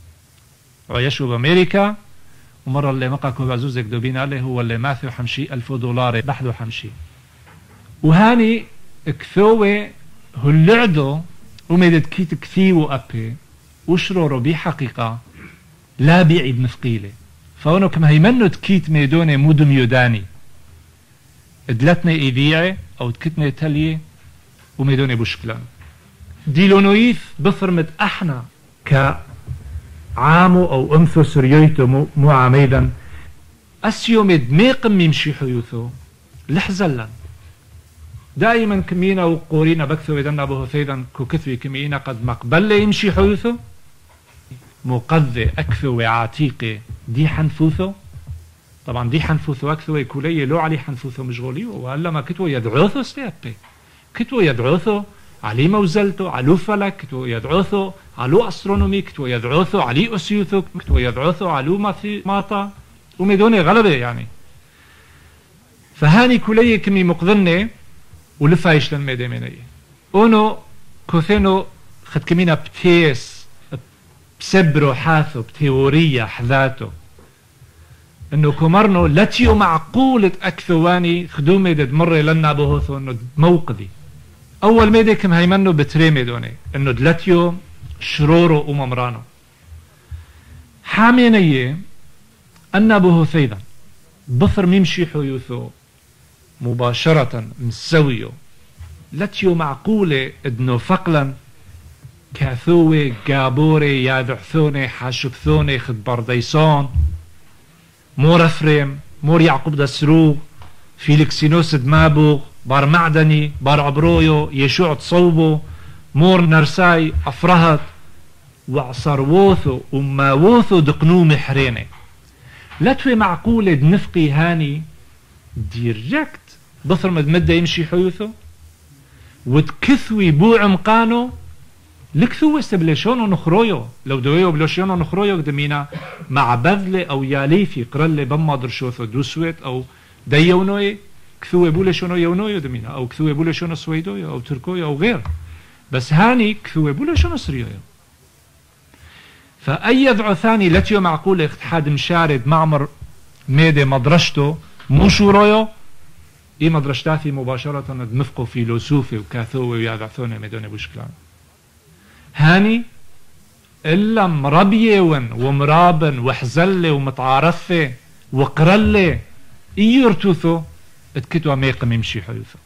ويشو بأمريكا ومرة اللي مقاكو بعزوزك دوبينا له هو اللي ماثو حمشي $1000 بحدو حمشي وهاني كثوة هاللعدو وميدد كيت كثيو أبي وشرورو بحقيقة لا بيعي بمثقيلة فهونو كما هيمنو تكيت ميدوني مودم يوداني ادلتني إيديعي أو تكتني تلية وميدوني بشكلان ديلونويث بفرمت احنا كعامو أو أمثو سريويتو مو عميدا أسيومد ميقم يمشي حيوثو لحزلن دائما كمينا وقورينا بكثو إذن أبوه ثيدا كثوي كمينا قد مقبل يمشي حيوثو مقذي أكثو وعاتيقي دي حنفوثو طبعا دي حنفوثو أكثو كولي لو علي حنفوثو مشغوليو وهلا ما كتو يدعوثو استيابي كتو يدعوثو علي موزلتو علو فلك كتو يدعوثو علو أسترونومي كتو يدعوثو علي أسيوثو كتو يدعوثو علو ماتا وميدوني غلبة يعني فهاني كولي كمي مقذني ولفايش لن ميدي مني اونو كوثينو خد كمينا بتيس بسبرو حاثو بتيورية حذاتو انو كمرنو لتيو معقولة اكثواني خدو ميدي دمري لنا بوهوثو انو موقذي اول ميدي كم هيمنو بتري ميدوني انو دلتيو شرورو وممرانو حامينيه انا بوهوثيدا بثر ميمشي حيوثو مباشرة مسويو لتيو معقولة ادنو فقلا كاثوي قابوري يادعثوني حاشبثوني خد برديسون مور افريم مور يعقوب دسرو فيليكسينوس دمابوغ بار معدني بار عبرويو يشوع تصوبو مور نرساي افرهت وعصروثو وماوثو دقنو محريني لتوي معقولة دنفقي هاني ديركت بثر مدمدة يمشي حيوثو وتكثوي بو عمقانو لكثو استبلشونو نخرويو لو دويو بلوشيونو نخرويو قدمينا مع بذلة او يالي في قرلة بما درشوثو دوسويت او ديونوي كثوي بولشونو يونويو دمينا او كثوي بولشونو سويدويو او تركويو او غير بس هاني كثوي بولشونو سريويو فأي يدعو ثاني لتيو معقولة اختحاد مشارد معمر ميدي مدرشتو مو شورويو اي مدرشتاثي مباشرة دمفقو فيلوسوفي وكاثوي ويادعثوني ميدوني بوشكلان هاني إلا مربيون ومرابن وحزلة ومتعارفة وقرلة إيرتوثو اتكتوا ميقم يمشي حيوثو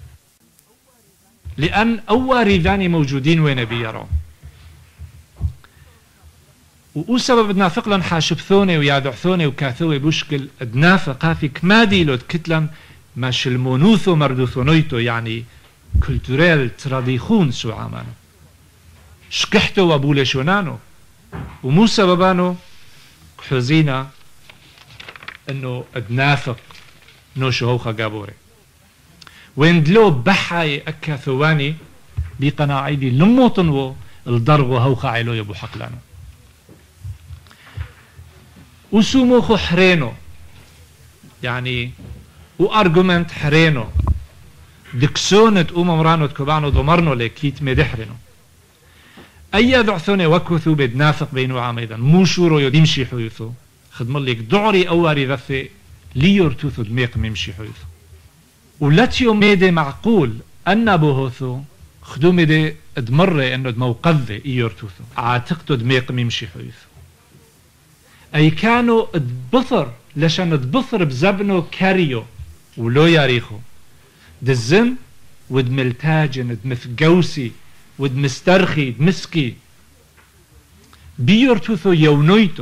لأن أواري ذاني موجودين وين بيرون وسبب النافق لن حاشبثوني ويادعثوني وكاثوي بوشكل النافق هافي كما ديلو تكتلن ماش المونوثو مردوثونيتو يعني كولتوريل تراديخون سو عمانو شكحتو وبولشونانو ومو سببانو حزينة انه النافق نوشو هوخا قابوري وين دلو بحاي أكا ثواني بقناعي دي لموطن الضرب وهوخا عيلو يبو حقلانو وسوموخو حرينو يعني وارجومنت حرينو دكسونة مرانو تكوبانو ضمرنو لكيت مدحرنو أي دعثوني وكوثو بدنافق بينو عاميدا موشورو يدمشي حيوثو خدم لك دعري أواري ذفي ليورتوثو دميق ممشي حيوثو ولاتيو ميدي معقول أن بوهوثو خدو ميدي ادمري أنو دموقذي إيورتوثو عاتقتو دميق ممشي حيوثو أي كانوا ادبثر لشان ادبثر بزبنو كاريو ولو ياريخو دزن ودملتاجن دمثقوسي ودمسترخي دمسكي بيورتوثو يونويتو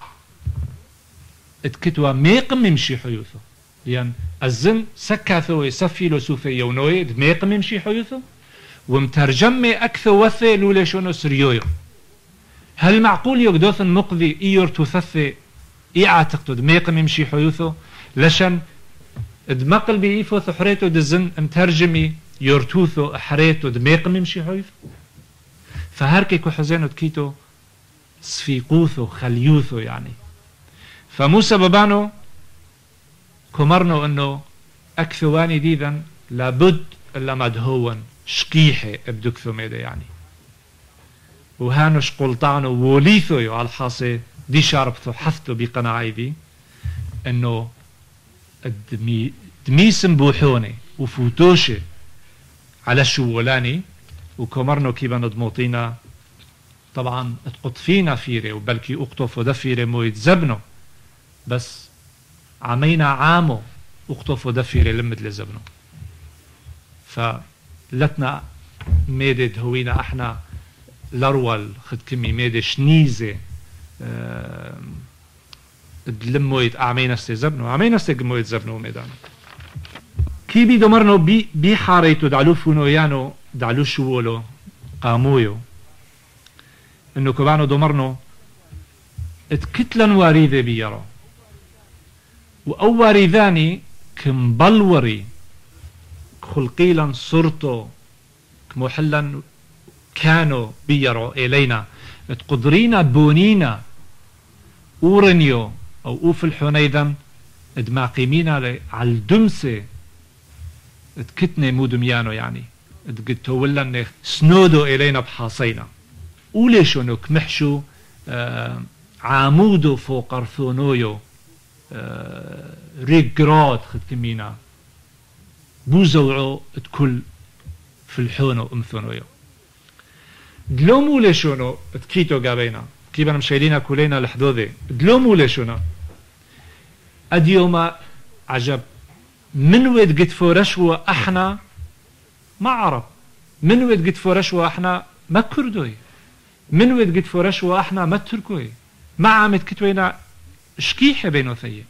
اتكتوا ميق ممشي حيوثو لأن الزن سكاثو يسفيلو سوفي يونوي دميق ممشي حيوثو ومترجمي أكثو وثي لوليشونو سريويو هل معقول يقدوثن مقضي إيورتو ثثي إعاتقتو دميق ممشي حيوثو لشان دمقل بإيفو ثحريتو دزن مترجمي يورتوثو حريتو دميق ممشي حيوثو فهركي كحزينو تكيتو سفيقوثو خليوثو يعني فموسى بابانو كمرنو انه اكثواني ديذا لابد الا مدهون شقيحي ابدكثو ميدا يعني وهانوش قلطانو ووليثو يو على الحاصي دي شاربثو حثتو بقناعي دي انه دميسم بوحوني وفوتوشي على الشوولاني وكمرنو كيبا ندموطينا طبعا اتقطفينا فيري وبلكي اقطفو دفيري مو يتزبنو بس عمينا عامو اقطفو دفيري لمد لزبنو فلتنا ميدد هوينا احنا لرول خد كمي ميدة شنيزة دلمويت عمينا استزبنو عمينا استقمويت زبنو ميدانو كي بي دمرنو بي حاريتو دعلو فونويانو دعلو شوولو قامويو انو كبانو دمرنو اتكتلن واريذي بيرو او واريذاني كمبلوري خلقيلا صرتو كمحلا كانوا بيرو إلينا تقدرينا بونينا أورنيو أو أوف الحنيذا دماقيمينا على الدمسة تكتني مودميانو يعني تقتولن سنودو إلينا بحاصينا وليشونو كمحشو عامودو فوق أرثونويو ريقرات خد كمينا بوزوعو تكل في الحونو أمثونويو دلومو ليشونو تكيتو قابينا كيبا مشايلينا كلينا لحدوذي دلومو ليشونو أديوما عجب من ويد قد فورشوا احنا ما عرب من ويد قد فورشوا احنا ما كردوي من ويد قد فورشوا احنا ما تركوي ما عامت كتوينا شكيحة بينو ثيه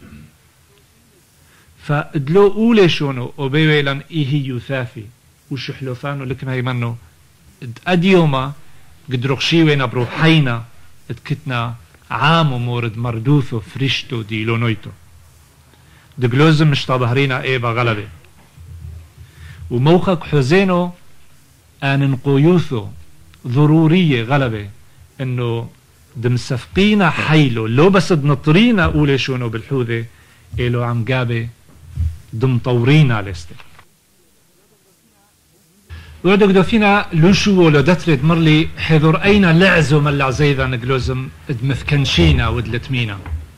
فدلو أولي شونو وبيويلان إيهي يثافي وشحلوفانو لكن هاي منو أديوما قد رخشيوين بروحينا اتكتنا عامو مورد مردوثو فريشتو ديلونويتو دقلوزم مش طابهرينا ايبا غلبة وموخك حزينو ان نقويوثو ضرورية غلبة انه دمسفقينا حيلو لو بس دنطرينا اولي شونو بالحوذة إلو عم قابي دمطورينا لستي وعدك دوفينا لوشو ولو دترد مرلي حذر اين لعزو من العزيذا نقلوزم ادمثكنشينا ودلتمينا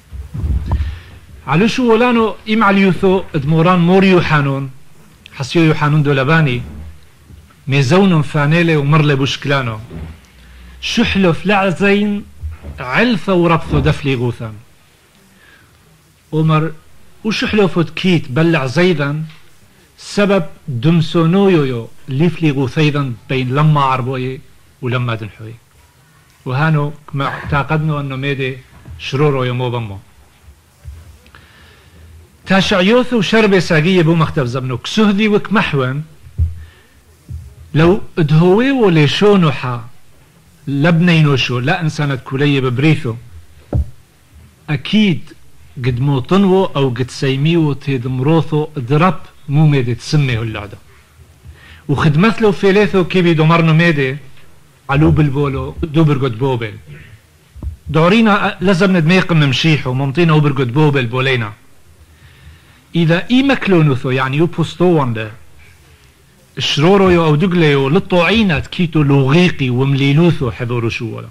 على شو ولانو إم على يوثو ادموران مور يوحانون حسيو يوحانون دولباني ميزون فانيلي ومرلي بوشكلانو شحلو فلعزين علفة وربثو دفلي غوثان ومر وشحلو فتكيت بلع زيدا سبب دمسونويو ليفلي غوثيدا بين لما عربوي ولما دنحوي وهانو كما اعتقدنا انه ميدي شرورو يمو بمو تاشعيوث وشربة ساقية بو مختف زبنو كسهدي وكمحون لو ادهوي وليشونو حا لبنينوشو لا انسانة كولية ببريثو اكيد قد موطنو او قد سيميو تيدمروثو درب مو ميدي تسميه اللعدة وخدمت له فيليثو كيبي دومرنو ميدي علو بالبولو دوبرقد بوبل دورينا لازم ندميق ممشيحو ممطينا وبرقد بوبل بولينا إذا مكلونوثو يعني يبوستو وانده شرورو يو أو دقليو للطوعينة كيتو لغيقي ومليلوثو حضورو شو ولا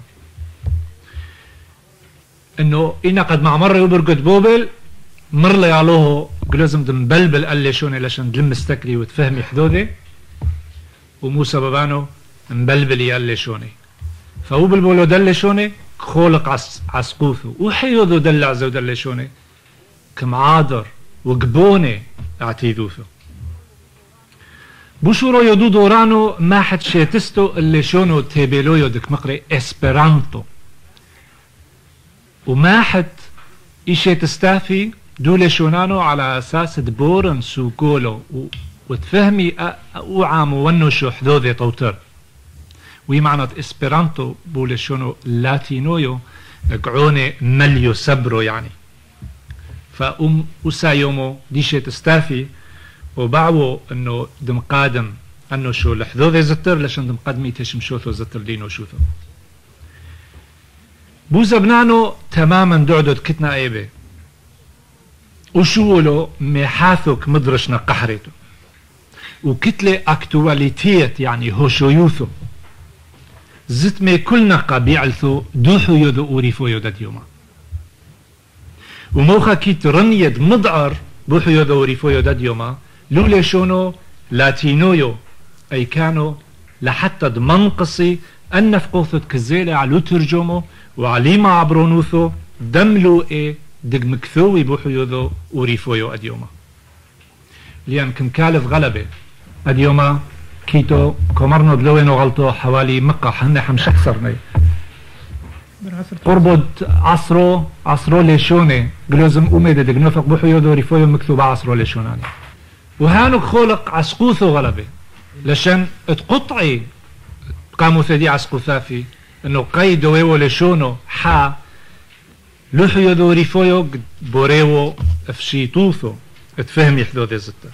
إنه إنا قد مع مرة يبرقد بوبل مرلي علوه لازم دمبلبل قال لي شوني لشان دلم استكري وتفهمي حدودي وموسى بابانو مبلبل قال لي شوني فهو بالبولو دل شوني خولق عسقوثو وحيوذو دل عزو دل شوني كمعادر وقبوني اعتيدوثو بوشورو يدو دورانو ما حد شيتستو اللي شونو تيبيلويو دك مقري اسبرانتو وما حد إيشي تستافي دولة شونانو على أساس دبورن سوكولو وتفهمي أوعام ونو شو حدوذي طوتر ويمعنى إسبرانتو بولة شونو لاتينويو قعوني مليو سبرو يعني وسايومو ديشي تستافي وبعوو انه دم قادم انه شو لحدوذي زتر لشان دم قدمي تشمشوثو زتر دينو شوثو بوزا بنانو تماما دعدد كتنا ايبه وشولو ميحاثوك مدرشنا قحريتو وكتلة اكتواليتيت يعني هوشويوثو زت مي كلنا قبيعلثو دوحو يدو اوريفو يدد يوما وموخا كيت رنيد مضعر بوحو يدو اوريفو يدد يوما لولي شونو لاتينويو اي كانوا لحتى دمنقصي النفقوثو كزيلة على ترجمو وعليما عبرونوثو دملو اي دق مكثوي بوحو يدو اوريفويو اديوما لان كمكالف غلبة اديوما كيتو كومرنو دلوينو غلطو حوالي مقا حنا حمشخصرني قربت عصرو ليشوني قلوزم أميدة دق نفق بوحو يدو ريفويو مكتوب عصرو ليشوناني وهانو خولق عسقوثو غلبة لشان تقطعي قاموا ثدي عسقوثافي انه قيدو ايو ليشونو حا لوحو يدو ريفويو بوريو افشيتوثو اتفهمي حدو ذي زتر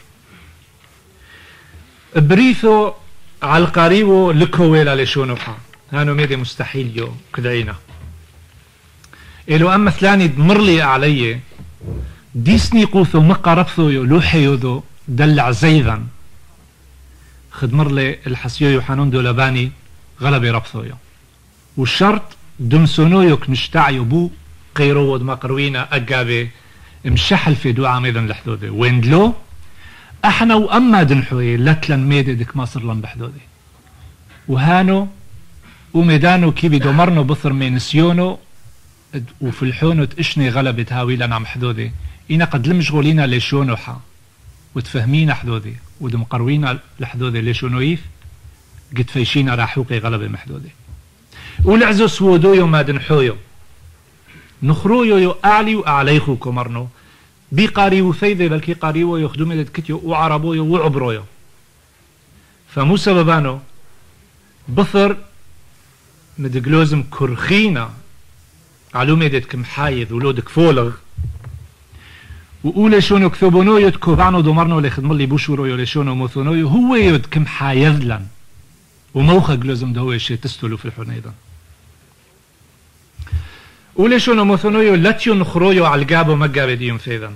بريثو على القريبو لكويلا ليشونو حا هانو ميدي مستحيل يو كدعينا إلو أما ثلاني دمرلي علي ديسني قوثو مقاربثو يو لوحي يودو دلع زيذا خدمرلي الحسيو يوحانون دولاباني غلبي ربثو يو والشرط دمسونو يو كنشتعيو بو قيرو ودما قروينا أقابي مشحل في دعا ميدن لحدودي ويندلو احنا وأما دنحوي لتلن ميدي دك مصر لن بحدودي وهانو وميدانو كي بدمرنو بثر من نسيونو وفي الحونو تشني غلبة هاوي لنا محدودي إنا قد لمشغولينا ليشونو حا وتفهمينا حدودي ودمقروينا لحدودي ليشونو يف قد فيشينا راحوقي غلبة محدودي ولعزو سودويو ما دنحويو نخرويو يو أعلي وأعليخو كمرنو بي قاريو ثيذي بلكي قاريو يخدومي لدكتيو وعربويو وعبرويو فمو سببانو بثر مدقلوزم كرخينا علومي ديتك محايذ ولودك فولغ وقولي شونو كثوبونو يدكو بعنو دمرنو اللي خدملي بوشورو يولي شونو موثونو هو يدك محايذ لن وموخا قلوزم ده هو الشي تستولو في الحنيدة قولي شونو موثونو لاتيو نخرويو على القابو مقابي ديهم فيذا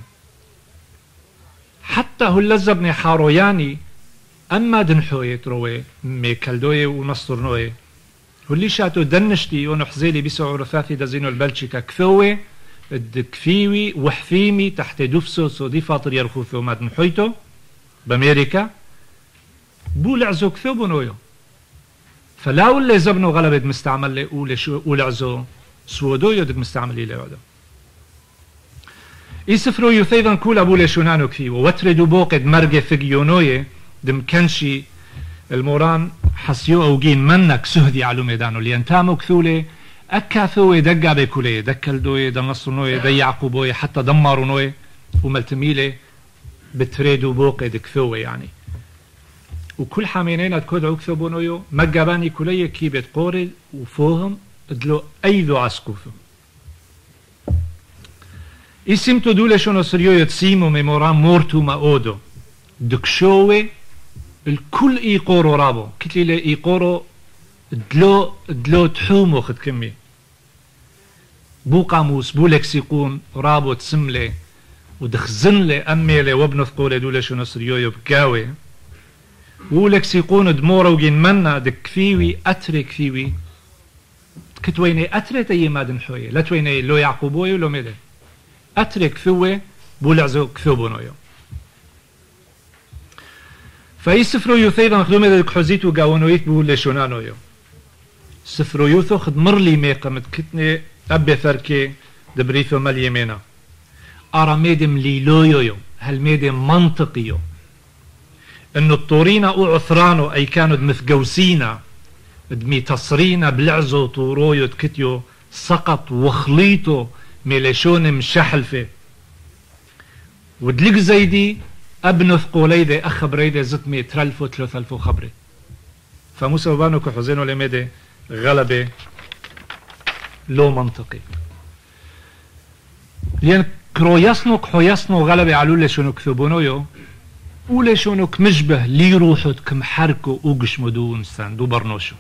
حتى هو اللزبني حاروياني أما دنحوي تروي ميكالدوي ونصرنوي واللي شاتو دنشتي ونحزيلي بيسعو رثاثي دزينو البلشيكا كثوي الدكفيوي وحفيمي تحت دفسو صدي فاطر يرخوثو ما دنحويتو بأمريكا بولعزو كثو بنويو فلا واللي زبنو غلبت مستعمل لي ولعزو سودو يدك مستعمل لي لعودو يسفرو يثيضا كولا بولي شونانو كثيو واتردو بوقد مرقى ثقيونوي دم كنشي الموران حسيو اوجين منك سهدي على ميدانو لينتامو كثولي اكاثوي دقا بكولي دكالدوي دنصرنوي دي يعقوبوي حتى دمرونوي وملتميلي بتريدو بوقي دكثوي يعني وكل حامينين اتكودعو كثوبونويو مقاباني كولي كي بتقوري وفوهم ادلو ايذو عسكوثو اسمتو دولة شونو سريو يتسيمو ميموران مورتو ما اودو دكشوي الكل إيقورو رابو كتلي إيقورو دلو تحومو خد كمي بو قاموس بو لكسيقون رابو تسملي ودخزنلي أميلي وابن ثقولي دولة شو نصريويو بكاوي ولكسيقون دمورو جين منا دكفيوي أتري كفيوي كتويني أتري تي مادن حوية لا تويني لو يعقوبوي ولو ميدي أتري كفوي بولعزو كثوبونويو فاي سفرو يوثيدا نخدومي دك حزيتو قاونويت بولي شونانويو سفرو يوثو خد مرلي ميقا متكتني أبي ثركي دبريثو مال يمينا أرى ميدم ليلويو هل ميدم منطقيو انو الطورينا او عثرانو اي كانوا دمثقوسينا دمي تصرينا بلعزو طورويو تكتيو سقط وخليتو ميلشون مشحلفه ودلق زيدي ابنو ثقوليدي اخبريدي زتمي ترلفو تلوثلفو خبري فموسى وبانو كحوزينو لميدي غلبة لو منطقي لان كروياسنو كحوياسنو غلبة علولي شنو كثبونويو أولي شونو كمشبه لي روحو كمحركو اوغشمو دون سان دو برنوشو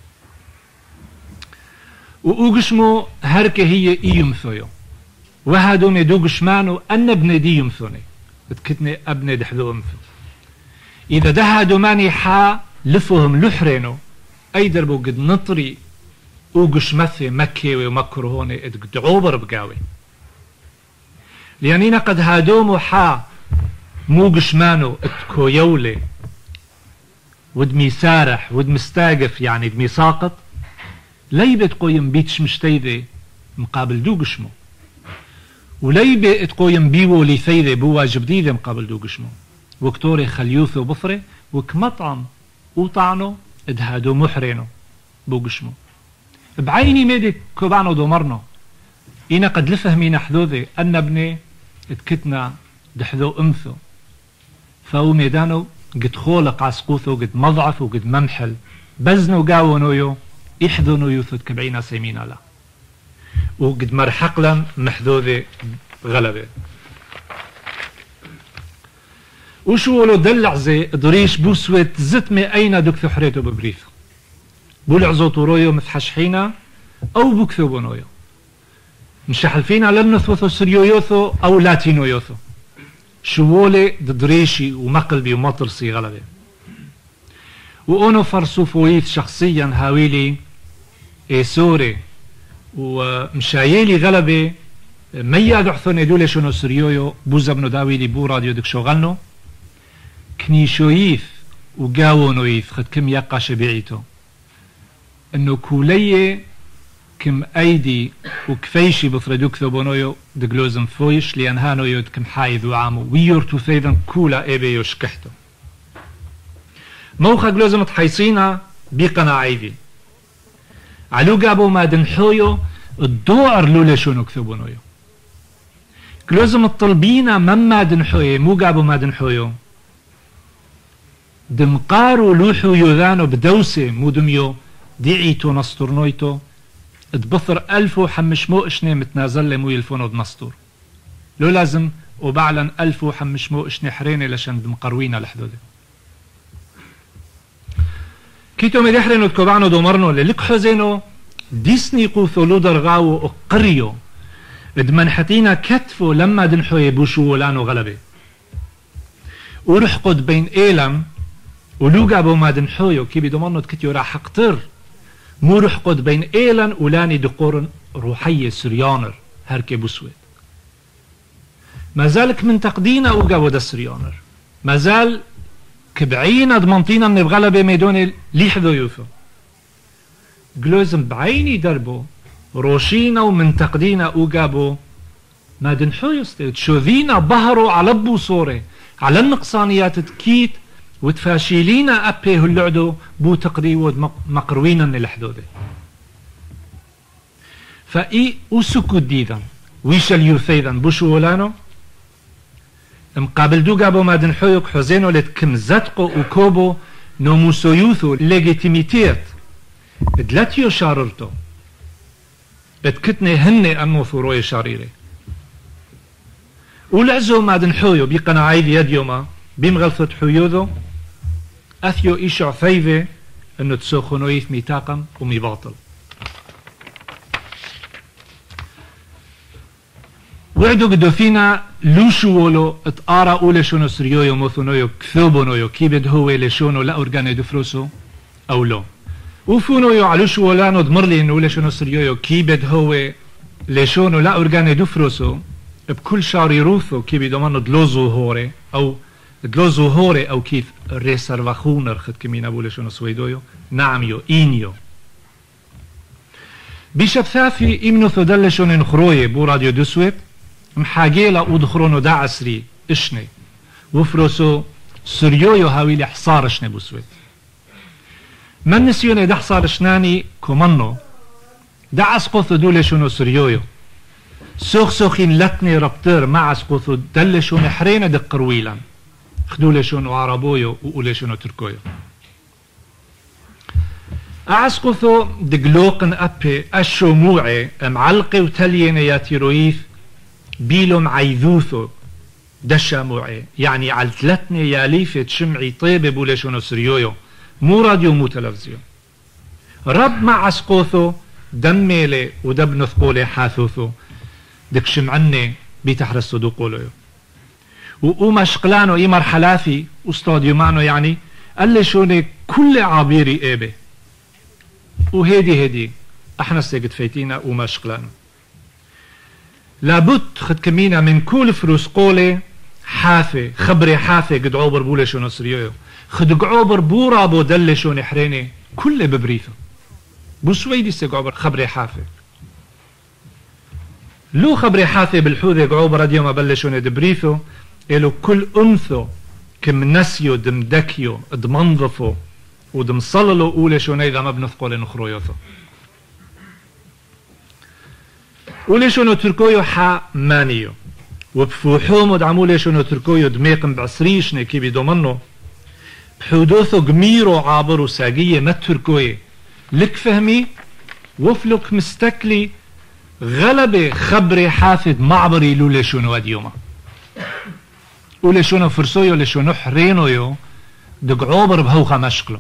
واوغشمو هركة هي ايمثويو وهادو ميدو قشمانو أن ابن دي يمثوني تكتني ابن دحذو امثو إذا دهادو ماني حا لفهم لحرينو أي دربو قد نطري اوغشمثي مكيوي ومكرهوني قد عوبر بقاوي لأنينا قد هادومو حا مو قشمانو اتكويولي ودمي سارح ودمي استاقف يعني دمي ساقط ليبه تقويم بيتش مشتيذي مقابل دو قشمو وليبه تقويم بيو لي ثيذي بو واجب ديذي مقابل دو قشمو وكتوري خليوث وبفري وكمطعم وطعنو ادهادو محرينو بو قشمو بعيني ميدي كوبانو دومرنو إنا قد لفهمينا حذوذي أن ابني اتكتنا دحذو امثو فهو ميدانو قد خولق عسقوثو قد مضعف وقد ممحل بزنو قاونويو يحذنو يوثد كبعينا سيمينا لا وقد مرحقلا محذوذي غلبة وشو ولو دلع زي دريش بوسويت زتمي أين دكثو حريتو ببريثو بولعزو طورويو مثحشحينا أو بكثو بونويو مشحلفين على النثوثو سريويوثو أو لاتينو يوثو شوولي دريشي ومقلبي ومطرسي غلبة وأنو فرسوفويث شخصيا هاويلي سوري ومشايلي غلبة ميا دحثون يدولي شنو سريويو بوزا بنو داويلي بو راديو دك شوغلنو كنيشويث وقاونويث خد كم يقا شبيعيتو انو كوليه كم ايدي وكفيشي بفردوك ثوبونويو دقلوزم فويش لان هانو يود كم حايذ وعامو ويورتو ثيذن كولا ايبي يشكحتو موخا قلوزم تحيصينا بيقنا عيدي علو قابو ما دنحويو الدوار لولا شونو كثوبونويو قلوزم الطلبينا مما دنحويو مو قابو ما دنحويو دمقارو لوحو يوذانو بدوسي مو دميو ديعيتو نسطرنويتو تبثر 1500 اشني متنازل مو يلفونو بنسطور لو لازم وبعلن 1500 اشني حريني لشان دمقروينا لحدودي كيتو مدحرينو تكوبانو دومرنو للك حزينو ديسني قوثو لودر غاو اقريو دمنحتينا كتفو لما دنحو يبوشو ولانو غلبي ورحقد بين ايلم ولوغا بو ما دنحويو كي بدومرنو تكتيو راح اقتر مو رحقد بين ايلن ولاني دقور روحية سريانر هركي بوسويت ما زالك من تقدينا اوغا ودا سريانر ما زال كبعينا ضمنطينا من بغلبة ميدوني ليحذو يوثو قلوزم بعيني دربو روشينا ومن تقدينا اوغابو ما دنحويو تشوذينا بهرو على بو صوري على النقصانيات تكيت وتفاشيلينا أبي هاللعدو بو تقريب مقروينا للحدودي فإي أسكو ديدا ويش اليوثيدا بوشو ولانو مقابل دو قابو ما دنحويك حزينو لتكم زدقو وكوبو نوموسو يوثو ليجيتيميتيت دلاتيو شاررتو اتكتني هني أمو ثوروي شاريري ولعزو ما دنحويو بيقنا عايد يد يوما بمغلثة حيوذو أثيو إيشع ثيفة أنه تسوخنويث ميتاقم وميباطل. وعدو قدو فينا لوشو ولو اتقارا أولي شونو سريويو موثونويو كثوبونويو كيبد هو لشونو لا أورغاني دفروسو أو لو وفونويو علوشو ولانو دمرلي إنو أولي شونو سريويو كيبد هو لشونو لا أورغاني دفروسو بكل شاري روثو كيبي دومانو دلوزو هوري أو كيف ريسرفاخونر خد كمين أبولي شونو سويدويو نعميو إينيو بيشب ثافي إمنو ثدل شونو نخروي بو راديو دوسويب محاجيلا ودخرونو دعسري إشني وفروسو سريويو هاويلي حصار إشني بوسويت من نسيوني ده حصار إشناني كومانو دعس قوثو دولي شونو سريويو سوخين لتني ربطر مع سقوثو دل شونو حرينا دقرويلا خدولي شونو عربويو وقولي شونو تركويو أعسقوثو دقلوقن أبي الشموعي معلقي وتليني يا تيرويث بيلو معيذوثو دشاموعي يعني على ثلاثني يا ليفة شمعي طيبة بولشونو سريويو مو راديو مو تلفزيون رب مع عسقوثو دميلي ودبنو ثقولي حاثوثو دك شمعني بيتحرسو دو قوليو وما شقلانو اي مرحلافي استوديو معنو يعني قال شوني كل عابيري ايبه وهيدي احنا سيقد فايتينا وما شقلانو لابد خد كمينا من كل فروس قولي حافة خبري حافة قد عوبر بولي شونو سريويو خد عوبر بورا بو دل شوني حريني كل ببريثو بو سويدي سيق عوبر خبري حافة لو خبري حافة بالحوذة عوبر ديوما بلشوني دبريثو إلو كل أنثو كم نسيو دمدكيو دمنظفو ودمصللو أولي شوني إذا ما بنثقو لنخرويوثو أولي شونو تركويو حا مانيو وبفوحومو دعمولي شونو تركويو دميقن بعسريشني كي بيدومنو بحودوثو قميرو عابرو ساقية ما تركوي لك فهمي وفلك مستكلي غلبة خبري حافظ معبري لولي شونو اديوما أولي شونو فرسويو لشونو حرينويو دق عوبر بهوخا مشكلو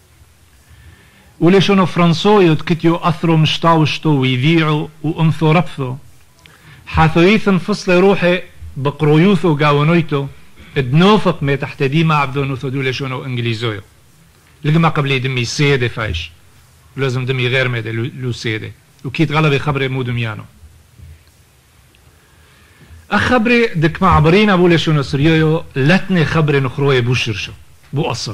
أولي شونو فرنسويو تكتيو أثرو مشتاوشتو ويذيعو وأنثو ربثو حاثويثن فصل روحي بقرويوثو قاونويتو ادنوفق مي تحت ديما عبدو نوثو دولي شونو انجليزويو لقما قبلي دمي سيدة فايش لازم دمي غير ميدة لو سيدة وكيت غلبي خبري مو دميانو أخبري دك معبرين أبولي شونو سريويو لتني خبري نخروي بو شرشو بو أصل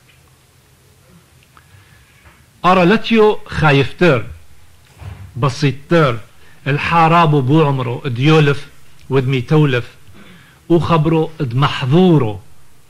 أرى لتيو خايفتر بسيطتر الحارابو بو عمره ديولف ودمي تولف وخبرو دمحظورو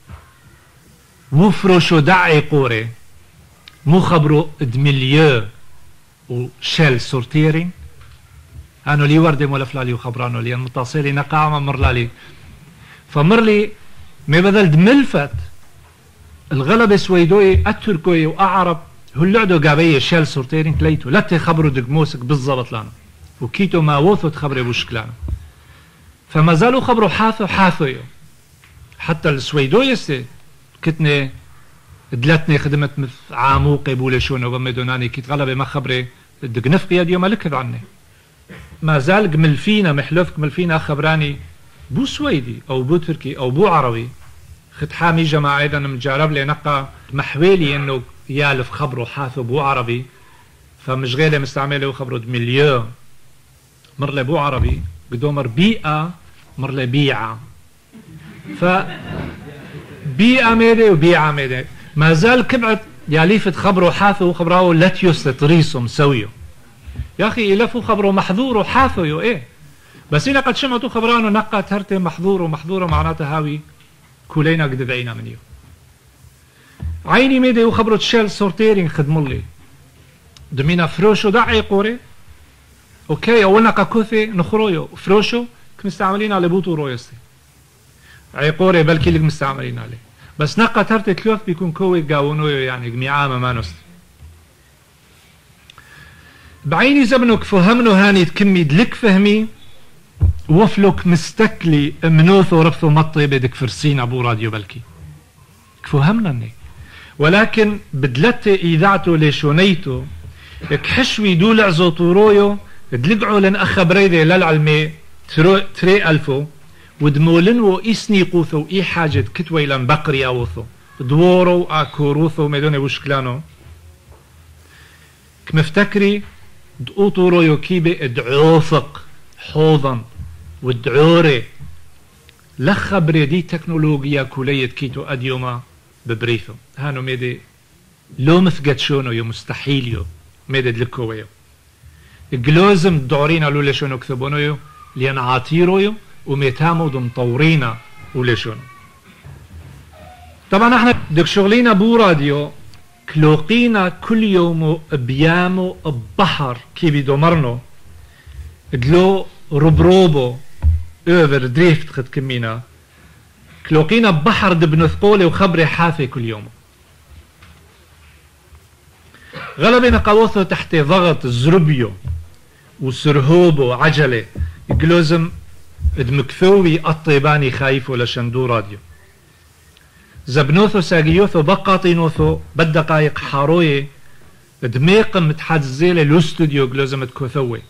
وفروشو دعي قوري مو خبرو دمليو وشيل سورتيرين أنا لي وردي مولفلالي وخبرانو لي المتصلي نقاعمة مرلالي فمرلي ما بدل دملفت الغلبة سويدوي التركوي وأعرب هو اللعدو قابية شيل سورتيرين تليتو لا تخبرو دقموسك بالضبط لانو وكيتو ما وثو تخبري بوشكلانو فما زالوا خبروا حاثو حتى السويدوي كتني دلتني خدمت عاموقي بولي شونو ومدوناني كيت غلبة ما خبري دقنفقي ديو ما لكذ عني ما زال قمل فينا محلوف قمل فينا خبراني بو سويدي او بو تركي او بو عربي خد حامي جماعة ايضا مجارب لي نقا محويلي انه يالف خبرو حاثو بو عربي فمش غير مستعمله خبرو دمليو مرلي بو عربي بدومر بيئة مرلي بيعة ف بيئة ميدي وبيعة ميدي ما زال كبعت ياليفة خبرو حاثو خبرو لتيوس تريسو مسويو يا أخي إلفو خبرو محظورو حاثو يو إيه بس إنا قد شمعتو خبرانو نقا ترتي محظورو معناته هاوي كولينا قد بعينا منيو عيني ميدي وخبرو تشيل سورتيرين خدمولي دمينا فروشو دعي قوري اوكي اولنا كوثي نخرويو فروشو كمستعملين على بوتو رويستي عيقوري بلكي لك مستعملين عليه بس نقا ترتي تلوث بيكون كوي قاونويو يعني قميعامة ما نست بعيني زبنك فهمنو هاني تكمي دلك فهمي وفلك مستكلي منوثو ربثو مطي بدك فرسين ابو راديو بلكي كفهمنا اني ولكن بدلت إذاعته لشونيته كحشوي دولع زوطورويو دلقعو لن أخا بريدي للعلمي تري ألفو ودمولنو إسني قوثو إي حاجة كتوي لن بقري أوثو دورو أكوروثو ميدوني وشكلانو كمفتكري دقوطورويو كيبي ادعوفق حوضا ودعوري لخبري دي تكنولوجيا كولية كيتو أديوما ببريثو هانو ميدي لو مثقت شونو يو مستحيل يو ميدي دلكويو جلوزم دعورينا لولي شونو كثبونو يو لين عاطيرو يو وميتامو دم طورينا ولي شونو طبعا احنا دك شغلينا بو راديو كلوقينا كل يوم بيامو البحر كي بيدومرنو دلو ربروبو اوفر دريفت خد كمينا كلوقينا بحر دبن ثقولي وخبري حافي كل يوم غلبنا قوثو تحت ضغط زربيو وسرهوبو عجلة جلوزم دمكثوي الطيباني خايفو لشندو راديو زبنوثو ساقيوثو بقاطينوثو بالدقايق حاروي دميقم متحزيلة الاستوديو جلوزم تكوثوي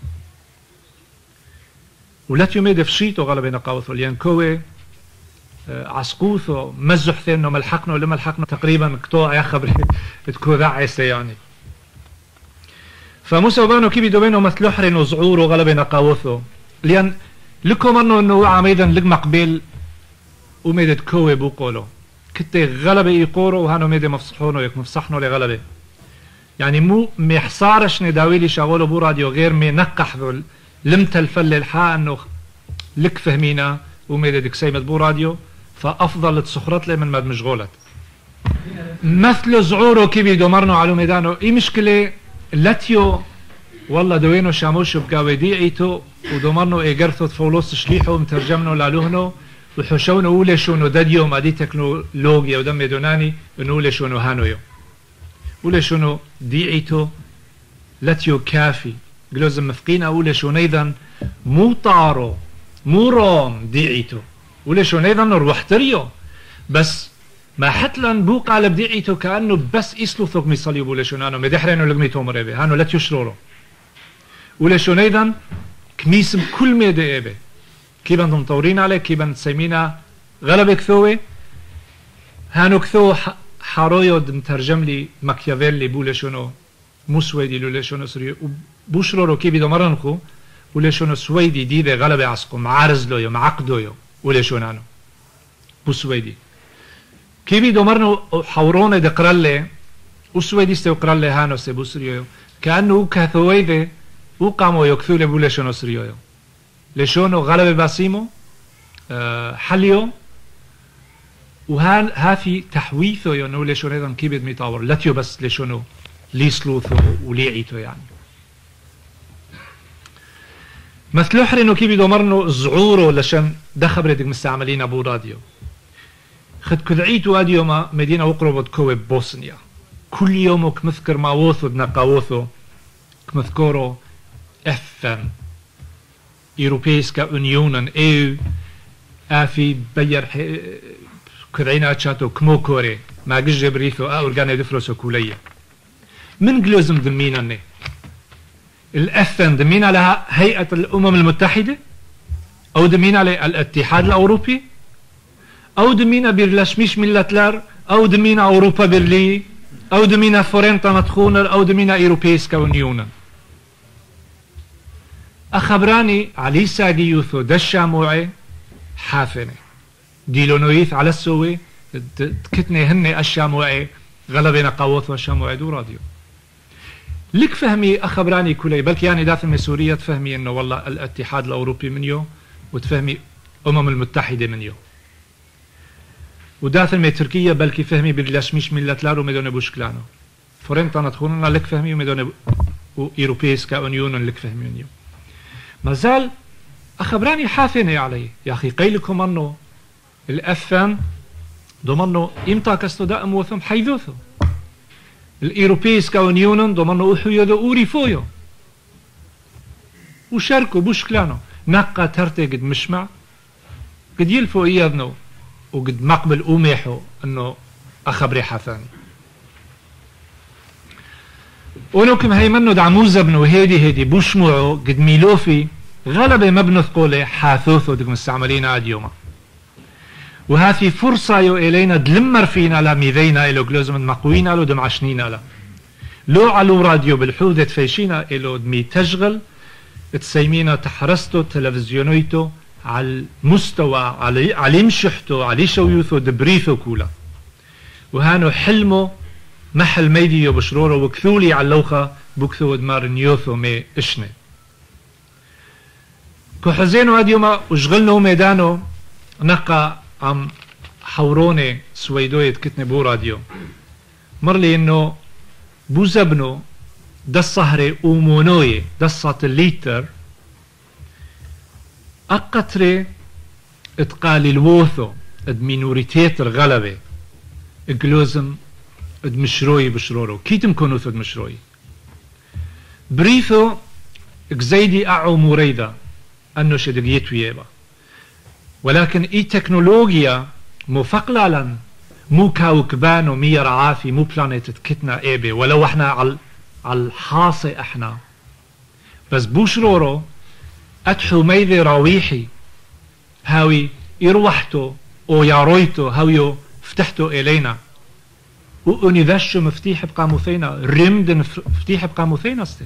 ولات يومي دفشيتو غلبنا قوثو لين كوي عسقوثو مزح ثينو ملحقنو لما ملحقنو تقريبا كتوع يا خبري تكو ذعيسة يعني فموسى وبانو كي بيدو بينو مثلوحرين وزعورو غلبنا قوثو لين لكم انو انو عميدا لق مقبل وميدت كوي بوقولو كتي غلبة يقورو وهانو ميدي مفصحونو يك مفصحنو لغلبة يعني مو محصارش نداويلي شغولو بو راديو غير مي نقح ذول لمت الفل الحا انه لك فهمينا وميدي ديك سيمت بو راديو فافضل تسخرت لي من مد مشغولت مثل زعورو كي بيدو مرنو على ميدانو اي مشكلة لاتيو والله دوينو شاموشو بقاوي ايتو ودومرنو ايقرثو تفولوس شليحو مترجمنو لالوهنو وحشونو اولي شونو داديو ما دي تكنولوجيا ودم دوناني انو اولي شونو هانويو اولي شونو دي ايتو لاتيو كافي قلوزم مفقين اولي شونو ايضا مو طارو مو روم دي ايتو اولي شونو ايضا روحتريو بس ما حتلن بو قالب دي ايتو كأنه بس يسلو ثوق ميصليو بولي شونو انو مدحرينو لقميتو مريبي هانو لاتيو شرورو اولي شونو ايضا كميسم كل ميدي ايبي كيف انتم مطورين عليه كيف تسمينا غلبة كثوة هانو كثو حارويو مترجم لي ماكيافيلي بولي شونو مو سويدي لولي شونو سريو بوشرورو كيف بدو مرنخو ولي شونو سويدي دي غلبة عسكو معارز لويو معقدويو ولي شونانو بو سويدي كيف بدو مرنو حوروني دي قرالي وسويدي استيو قرالي هانو سيبو سريو كأنه كثويدي وقامو يكثو لي بولي شونو سريو لشونو غلبة باسيمو حليو وهان هافي تحويثو يونو لشونو ايضا كيبد ميطاور لاتيو بس لشونو ليسلوثو وليعيتو يعني مثلو حرينو كيبدو مرنو زعورو لشان دخبري ديك مستعملين ابو راديو خد كذعيتو اديو ما مدينة وقربت كوي بوسنيا كل يوم كمذكر ما ووثو دنقاوثو كمذكورو افن Europeiska unionen, EU, في بير كذعينا أتشاتو كمو كوري ما قج بريثو أورغاني دفروسو كولية من قلوزم ضمينا الأفن ضمينا لها هيئة الأمم المتحدة أو ضمينا للاتحاد الأوروبي أو ضمينا بيرلاشميش ملتلار أو ضمينا أوروبا برلي أو ضمينا فورنتا مدخونر أو ضمينا إيروبيسكا أونيونا أخبراني علي ساقيوثو دشا موعي حافنة ديلونويث على السوي كتني هني الشاموعي غلبنا قوث والشاموعي دو راديو لك فهمي أخبراني كلي بلكي يعني دافع سوريا تفهمي إنه والله الاتحاد الأوروبي منيو وتفهمي المتحدة منيو ودافع تركيا بلكي فهمي باللاشميش ملتلار ومدون بوشكلانو فورنتا ندخلنا لك فهمي ومدون إيروبيسكا أونيون لك فهمي منيو مازال أخبراني حافنة علي يا أخي قيلكم أنه الأفن ضمنه إمتى كستو دائم وثم حيثوثو الإيروبيسكا أونيون ضمنه أحيو أوري فويو وشاركوا بوشكلانو نقا ترتي قد مشمع قد يلفو إياذنو وقد مقبل أميحو أنه أخبري حافاني ونكم هي منو دعموزة بنو هيدي بوشمعو قد ميلوفي غلبة مبنو ثقولي حاثوثو دك مستعملين عاد يوما وهذه فرصة يو إلينا دلمر فينا لا ميذينا إلو جلوزم مقوينا لو دمعشنينا لا لو علو راديو بالحودة فيشينا إلو دمي تشغل تسيمينا تحرستو تلفزيونيتو على المستوى على مشحتو على شويوثو دبريثو كولا وهانو حلمو محل ميديو بشرورو وكثولي على اللوخة بكثو دمار نيوثو مي اشني كحزينو هاد يوما وشغلنو ميدانو نقا عم حوروني سويدوية كتني بو راديو مرلي انو بو زبنو دا الصهري اومونوي دا الصات الليتر اقتري اتقال الووثو اد مينوريتيت الغلبة اقلوزم اد مشروي بشرورو كيتم كونوث اد مشروي بريثو اقزيدي اعو مريدا انو شدقيت ويابا ولكن اي تكنولوجيا مو فقلالا مو كوكبان ومية رعافي مو بلانيت كتنا ايبي ولو احنا على الحاصي احنا بس بوشرورو اتحو ميذي راويحي هاوي يروحتو او يارويتو هاويو فتحتو الينا وانيذشو مفتيح بقاموثينا رمدن مفتيح بقاموثينا استي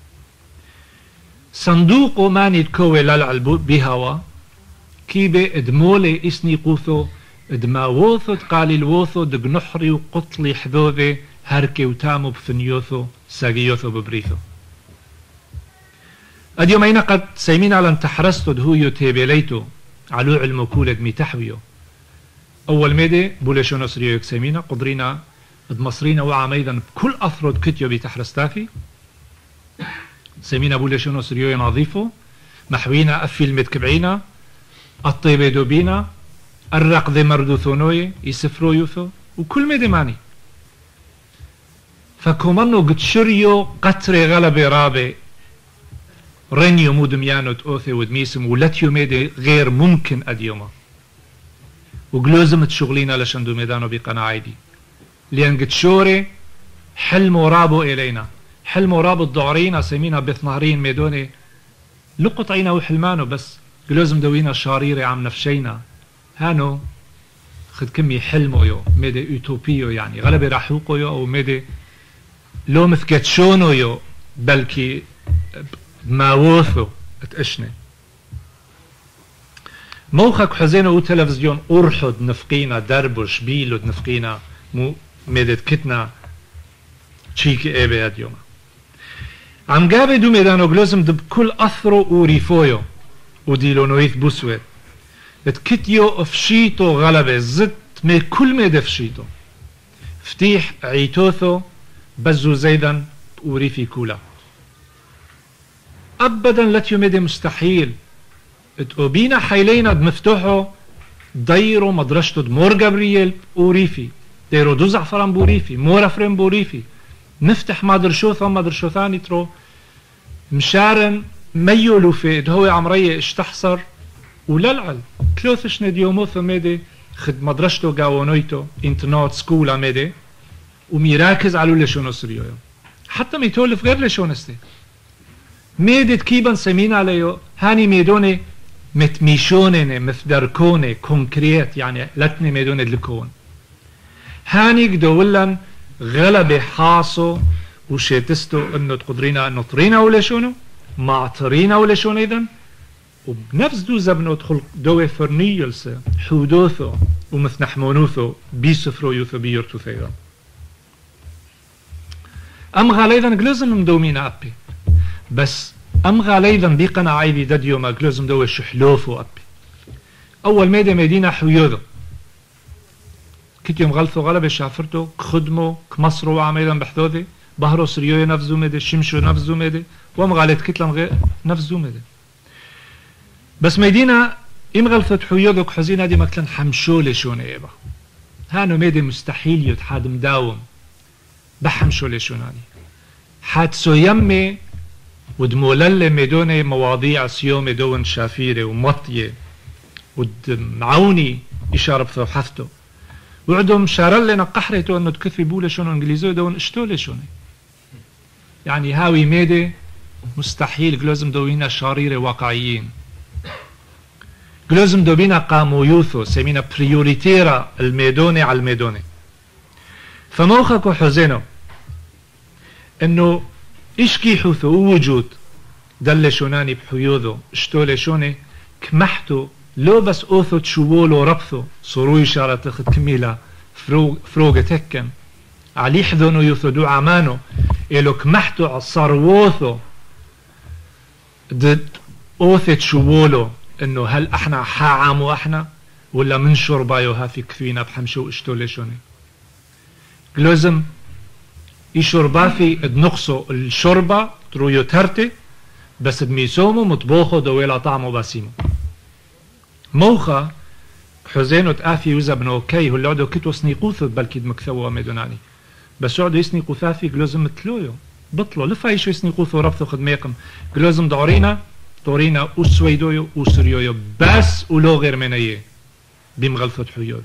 صندوقو ماني تكوي للعل بهوا كيبه ادمولي اسني قوثو ادماووثو تقالي الووثو دقنحري وقطلي حذوذي هركي وتامو بفنيوثو ساقيوثو ببريثو اليومين قد سيمين على انتحرستو دهويو تيبيليتو علو علمو كولد ميتحويو اول ميدي بوليشونو سريو يكسيمينا قدرينا ادمصرينا وعاميدا بكل اثرود كتيو بيتحرستافي سيمينا بوليشونو سريو نظيفو محوينا افيل متكبعينا الطيبة دوبينا الرق ذي مردو ثونوي يسفرو يوثو وكل ميدي ماني فكومانو قد شريو قطري غلبي رابي رنيو مودميانو تأوثي ودميسم ولتيو ميدي غير ممكن أديوما وقلوزم تشغلينا لشندو ميدانو بقناعي دي لأن قد شوري حلمو رابو إلينا حلمو رابو الضعرين سيمينا بثنهرين ميدوني لقطعينا وحلمانو بس قلوزم دوينا شاريري عم نفشينا هانو خد كمي حلمو يو ميدي اوتوبيو يعني غلبي راحوقو يو او ميدي لو مثكتشونو يو بلكي ماووثو اتقشني موخك حزينو او تلفزيون ارحد نفقينا دربش بيلو نفقينا مو ميدي كتنا تشيكي ايبي اديوما عم قابي دو ميدانو قلوزم دب كل اثرو وريفويو وديلونويث بوسويت اتكتيو افشيتو غلبة زت مي كل ميد افشيتو فتيح عيتوثو بزو زيدا وريفي كولا ابدا لتيو ميدي مستحيل اتقوبينا حيلينا بمفتوحو دايرو مدرشتو دمور جابرييل وريفي دايرو دو زعفران بوريفي مور افرين بوريفي نفتح مدرشوثا مدرشوثاني ترو مشارن ميولو في دهوي عمرية اشتحصر وللعل كلوثش نديوموثا ميدي خد مدرشتو قاونويتو انترنات سكولا ميدي وميراكز على لشونو سريو حتى ميتولف غير لشونستي ميدي تكيبا سمين عليو هاني ميدوني متميشوني مثدركوني كونكريت يعني لتني ميدوني دلكون هاني قدولن غلبي حاصو وشيتستو انو تقدرينا انو طرينا ولشونو معطرين ولا شون اذن وبنفس دو زبنو تدخل دوي فرنيلسه حدوثو ومثنحمونوثو بيسفرو يوثو بيرتو ثيرا ام غاليذا قلوزم مدومين ابي بس ام غاليذا بيقنا عايدي داديو ما قلوزم دوي شحلوفو ابي اول ميدا مدينة حيوذو كتيوم غلثو غلبة شافرتو كخدمو كمصرو وعميدا بحثوذي بحرو سريوية نفزو ميدي شمشو نفزو ميدي وام غالت كتلم غير نفزو ميدي بس ميدينا ام غلثت حيوذو كحزينة دي مكلن حمشولي شون ايبا هانو ميدي مستحيل يتحاد مداوم بحمشولي شوناني حادسو يمي ودمولل ميدوني مواضيع سيومي دون شافيري ومطية ودمعوني يشارب ثو حثتو وعدهم شارل لنا قحريتو انو تكثي بولي شونو انجليزو دون اشتولي شوني يعني هاوي ميدي مستحيل جلوزم دوينا شريرة واقعيين جلوزم دوبينا قامو يوثو سمينا بريوريتيرا الميدوني على الميدوني فموخكو حزينو انه اشكي حوثو وجود دل شوناني بحيوذو اشتولي شوني كمحتو لو بس اوثو تشوولو ربثو صرو إشارة تخد كميلة فروغة تكن علي حذونو يوثو دو عمانو إلو كمحتو صاروثو ضد اوثو تشوولو انه هل احنا حاعمو احنا ولا من شربايو هافي كثوينا بحمشو اشتولي شوني جلوزم يشربافي ادنقصو الشربة ترويو ترتي بس بميسومو مطبوخو دويلا طعمو باسيمو موخا حزينو تآفي وزا بنو كي هو اللي عدو كتو سنيقوثو بلكي دمكثوو ميدوناني بس عدو يسنيقو ثافي جلوزم متلويو بطلو لفا يشو يسنيقوثو ربثو خدميقم جلوزم دورينا وسويدويو وسريويو بس ولو غير منيه بمغلثو تحويولو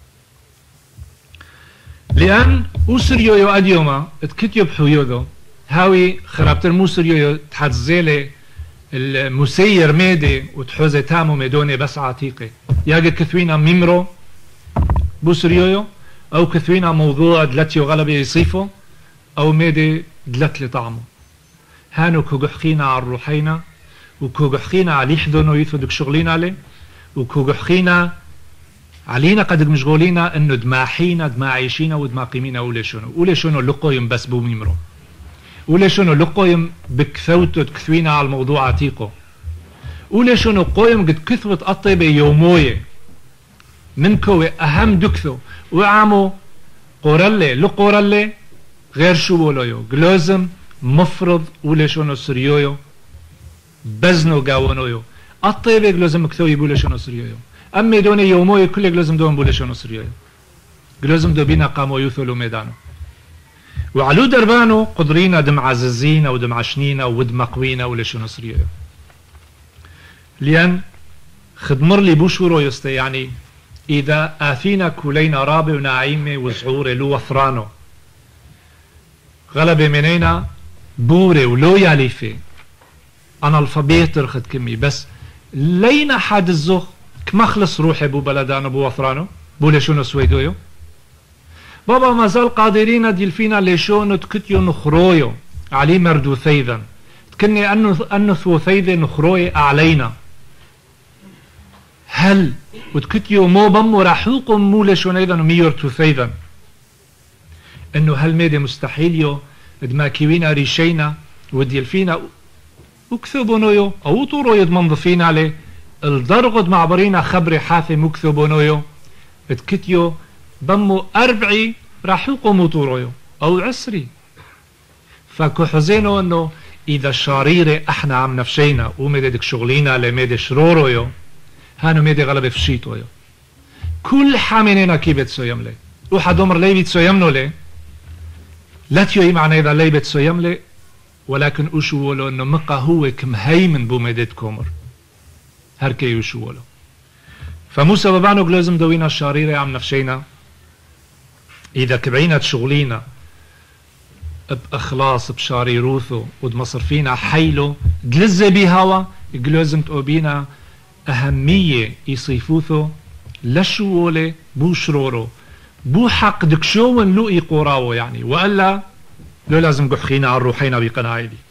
لأن وسريويو أديوما اتكتيو بحويولو هاوي خرابتر موسريويو تحتزيلي المسير ميدي وتحوزي تامو ميدوني بس عتيقي ياجد كثوينا ميمرو بوسريويو أو كثوينا موضوع دلتيو غلبي يصيفو أو ميدي دلت لطعمو هانو كوجحخينا على الروحينا وكوجحخينا على يحضنو يثودك شغلين عليه وكوجحخينا علينا قد مشغولينا انه دماحينا دماعيشينا ودماقيمينا ولا شنو لقويم بس بو ميمرو ولا شنو لقويم بكثوتو تكثوينا على الموضوع عتيقو ولا شنو قويم قد كثوت أطيبه يوموية منكو أهم دكثو وعامو قورالي لقورالي غير شو بولويو جلوزم مفرض ولا شنو سريويو بزنو قاونويو أطيبه جلوزم كثو يبولا شنو سريويو أمي دوني يوموي كل جلوزم دون بولا شنو سريويو جلوزم دو بينا قامو يوثلو ميدانو وعلو دربانو قدرينا دم عززينا ودم عشنينا ودم قوينا ولا شنو سريويو لأن خدمر لي بوشورو يستي يعني إذا آثينا كلينا رابي ونعيمي وزعوري لو وثرانو غلبي منينا بوري ولو ياليفي أنا الفابيت رخد كمي بس لينا حد الزخ كمخلص روحي بو بلدانو بو وثرانو بو لشونو سويدويو بابا ما زال قادرين ديلفينا لشونو تكتيو نخرويو علي مردو ثيذا تكني أنو ثو ثيذا نخروي أعلينا هل وتكتيو مو بمو راحوكم مو لشون ايضا ميورتو ثيذا انه هل ميدي مستحيليو دماكيوينا ريشينا وديلفينا وكثبونويو او طورو يدمنظفين عليه الدرغد معبرينا خبري حاثي مكثبونويو تكتيو بمو أربعي راحوكم وطورويو او عسري فكو حزينو انه اذا شريري احنا عم نفشينا وميدي دك شغلينا لميدي شرورويو هانو ميدي غلبة فشيتويو كل حامينينا كي بتسويم لي وحد عمر لي بتسويمنو لي لا تيوي معنى إذا لي بتسويم لي ولكن أشوولو إنه مقا هو كمهيمن بو ميديت كومر هركي أشوولو فموسى ببانو لازم دوينا الشريرة عم نفشينا إذا كبعينا تشغلينا بإخلاص بشاريروثو ودمصرفينا حيلو دلزة بيهوا لازم تقوبينا أهمية يصيفوثو لشوولي بو شرورو بو حق دكشون لو قراوه يعني وإلا لو لازم قحخينا على الروحينا بقناعي دي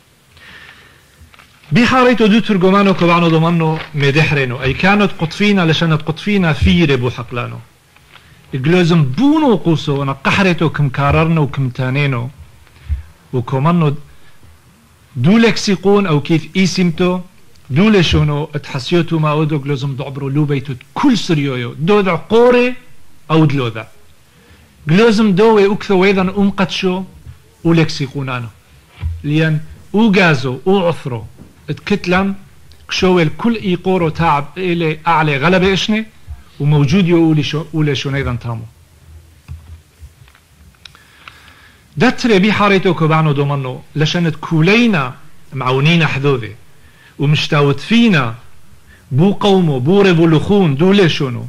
بحاريتو دو ترجمانو كبعنو ضمنو مدحرينو أي كانت قطفينا لشانت قطفينا فيري بو حقلانو لازم بونو قوسو أنا قحريتو كم كاررنو وكم تانينو وكمانو دو لكسيقون أو كيف إيسيمتو دولة شونو اتحسيوتو ما ودوك لازم دعبرو لو بيتو كل سريويو دو دع قوري او دلوذا لازم دوي اكثو ويضا قدشو ولكسيقونانو لين او غازو او عثرو اتكتلم كشويل كل اي قورو تعب الي اعلى غلبة اشني وموجود يو اولي شو نيضا تامو داتري بي حاريتو كبانو دومنو لشانت كولينا معونين حذوذي ومشتاوت فينا بو قومو بو ريفولوخون دولي شونو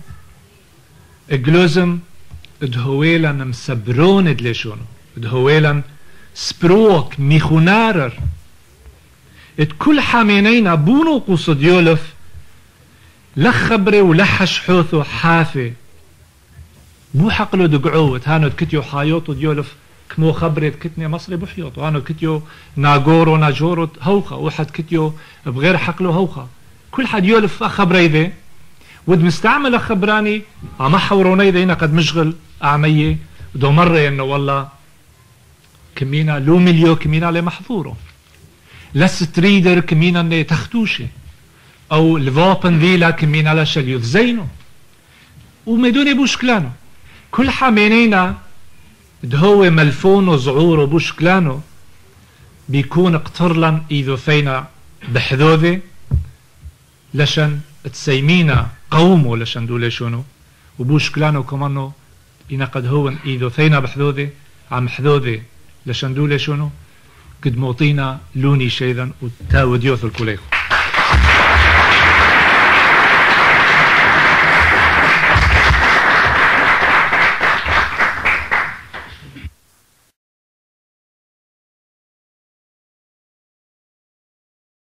اجلوزم ادهويلا مسبرون دلي شونو ادهويلا språk missionärer. Ett كل حامينينا بونو قصد يولف لخبري ولحش حوثو حافي مو حقلو دقعوت هانو كتيو حايوتو ديولف كمو خبرت كتني مصري بحيوتو هانو كتيو ناغورو ناجورو هوخا واحد كتيو بغير حقلو هوخا كل حد يولف خبري ذي ود مستعمل خبراني عم حوروني ذينا قد مشغل أعمية دو مرة إنه والله كمينا لو مليو كمينا لمحظوره لستريدر كمينا اللي تختوشي أو الفابن ذيلا كمينا لشليوث زينو ومدوني بوشكلانو كل حامينينا دهو ملفون وزعور وبوشكلانو بيكون اقترلن إذو فينا بحذوذي لشان تسيمينا قومو لشان دولي شونو وبوشكلانو كمانو إنا قد هو إذو فينا بحذوذي عم حذوذي لشان دولي شونو قد موطينا لوني شيئا وتاو ديوث الكوليخو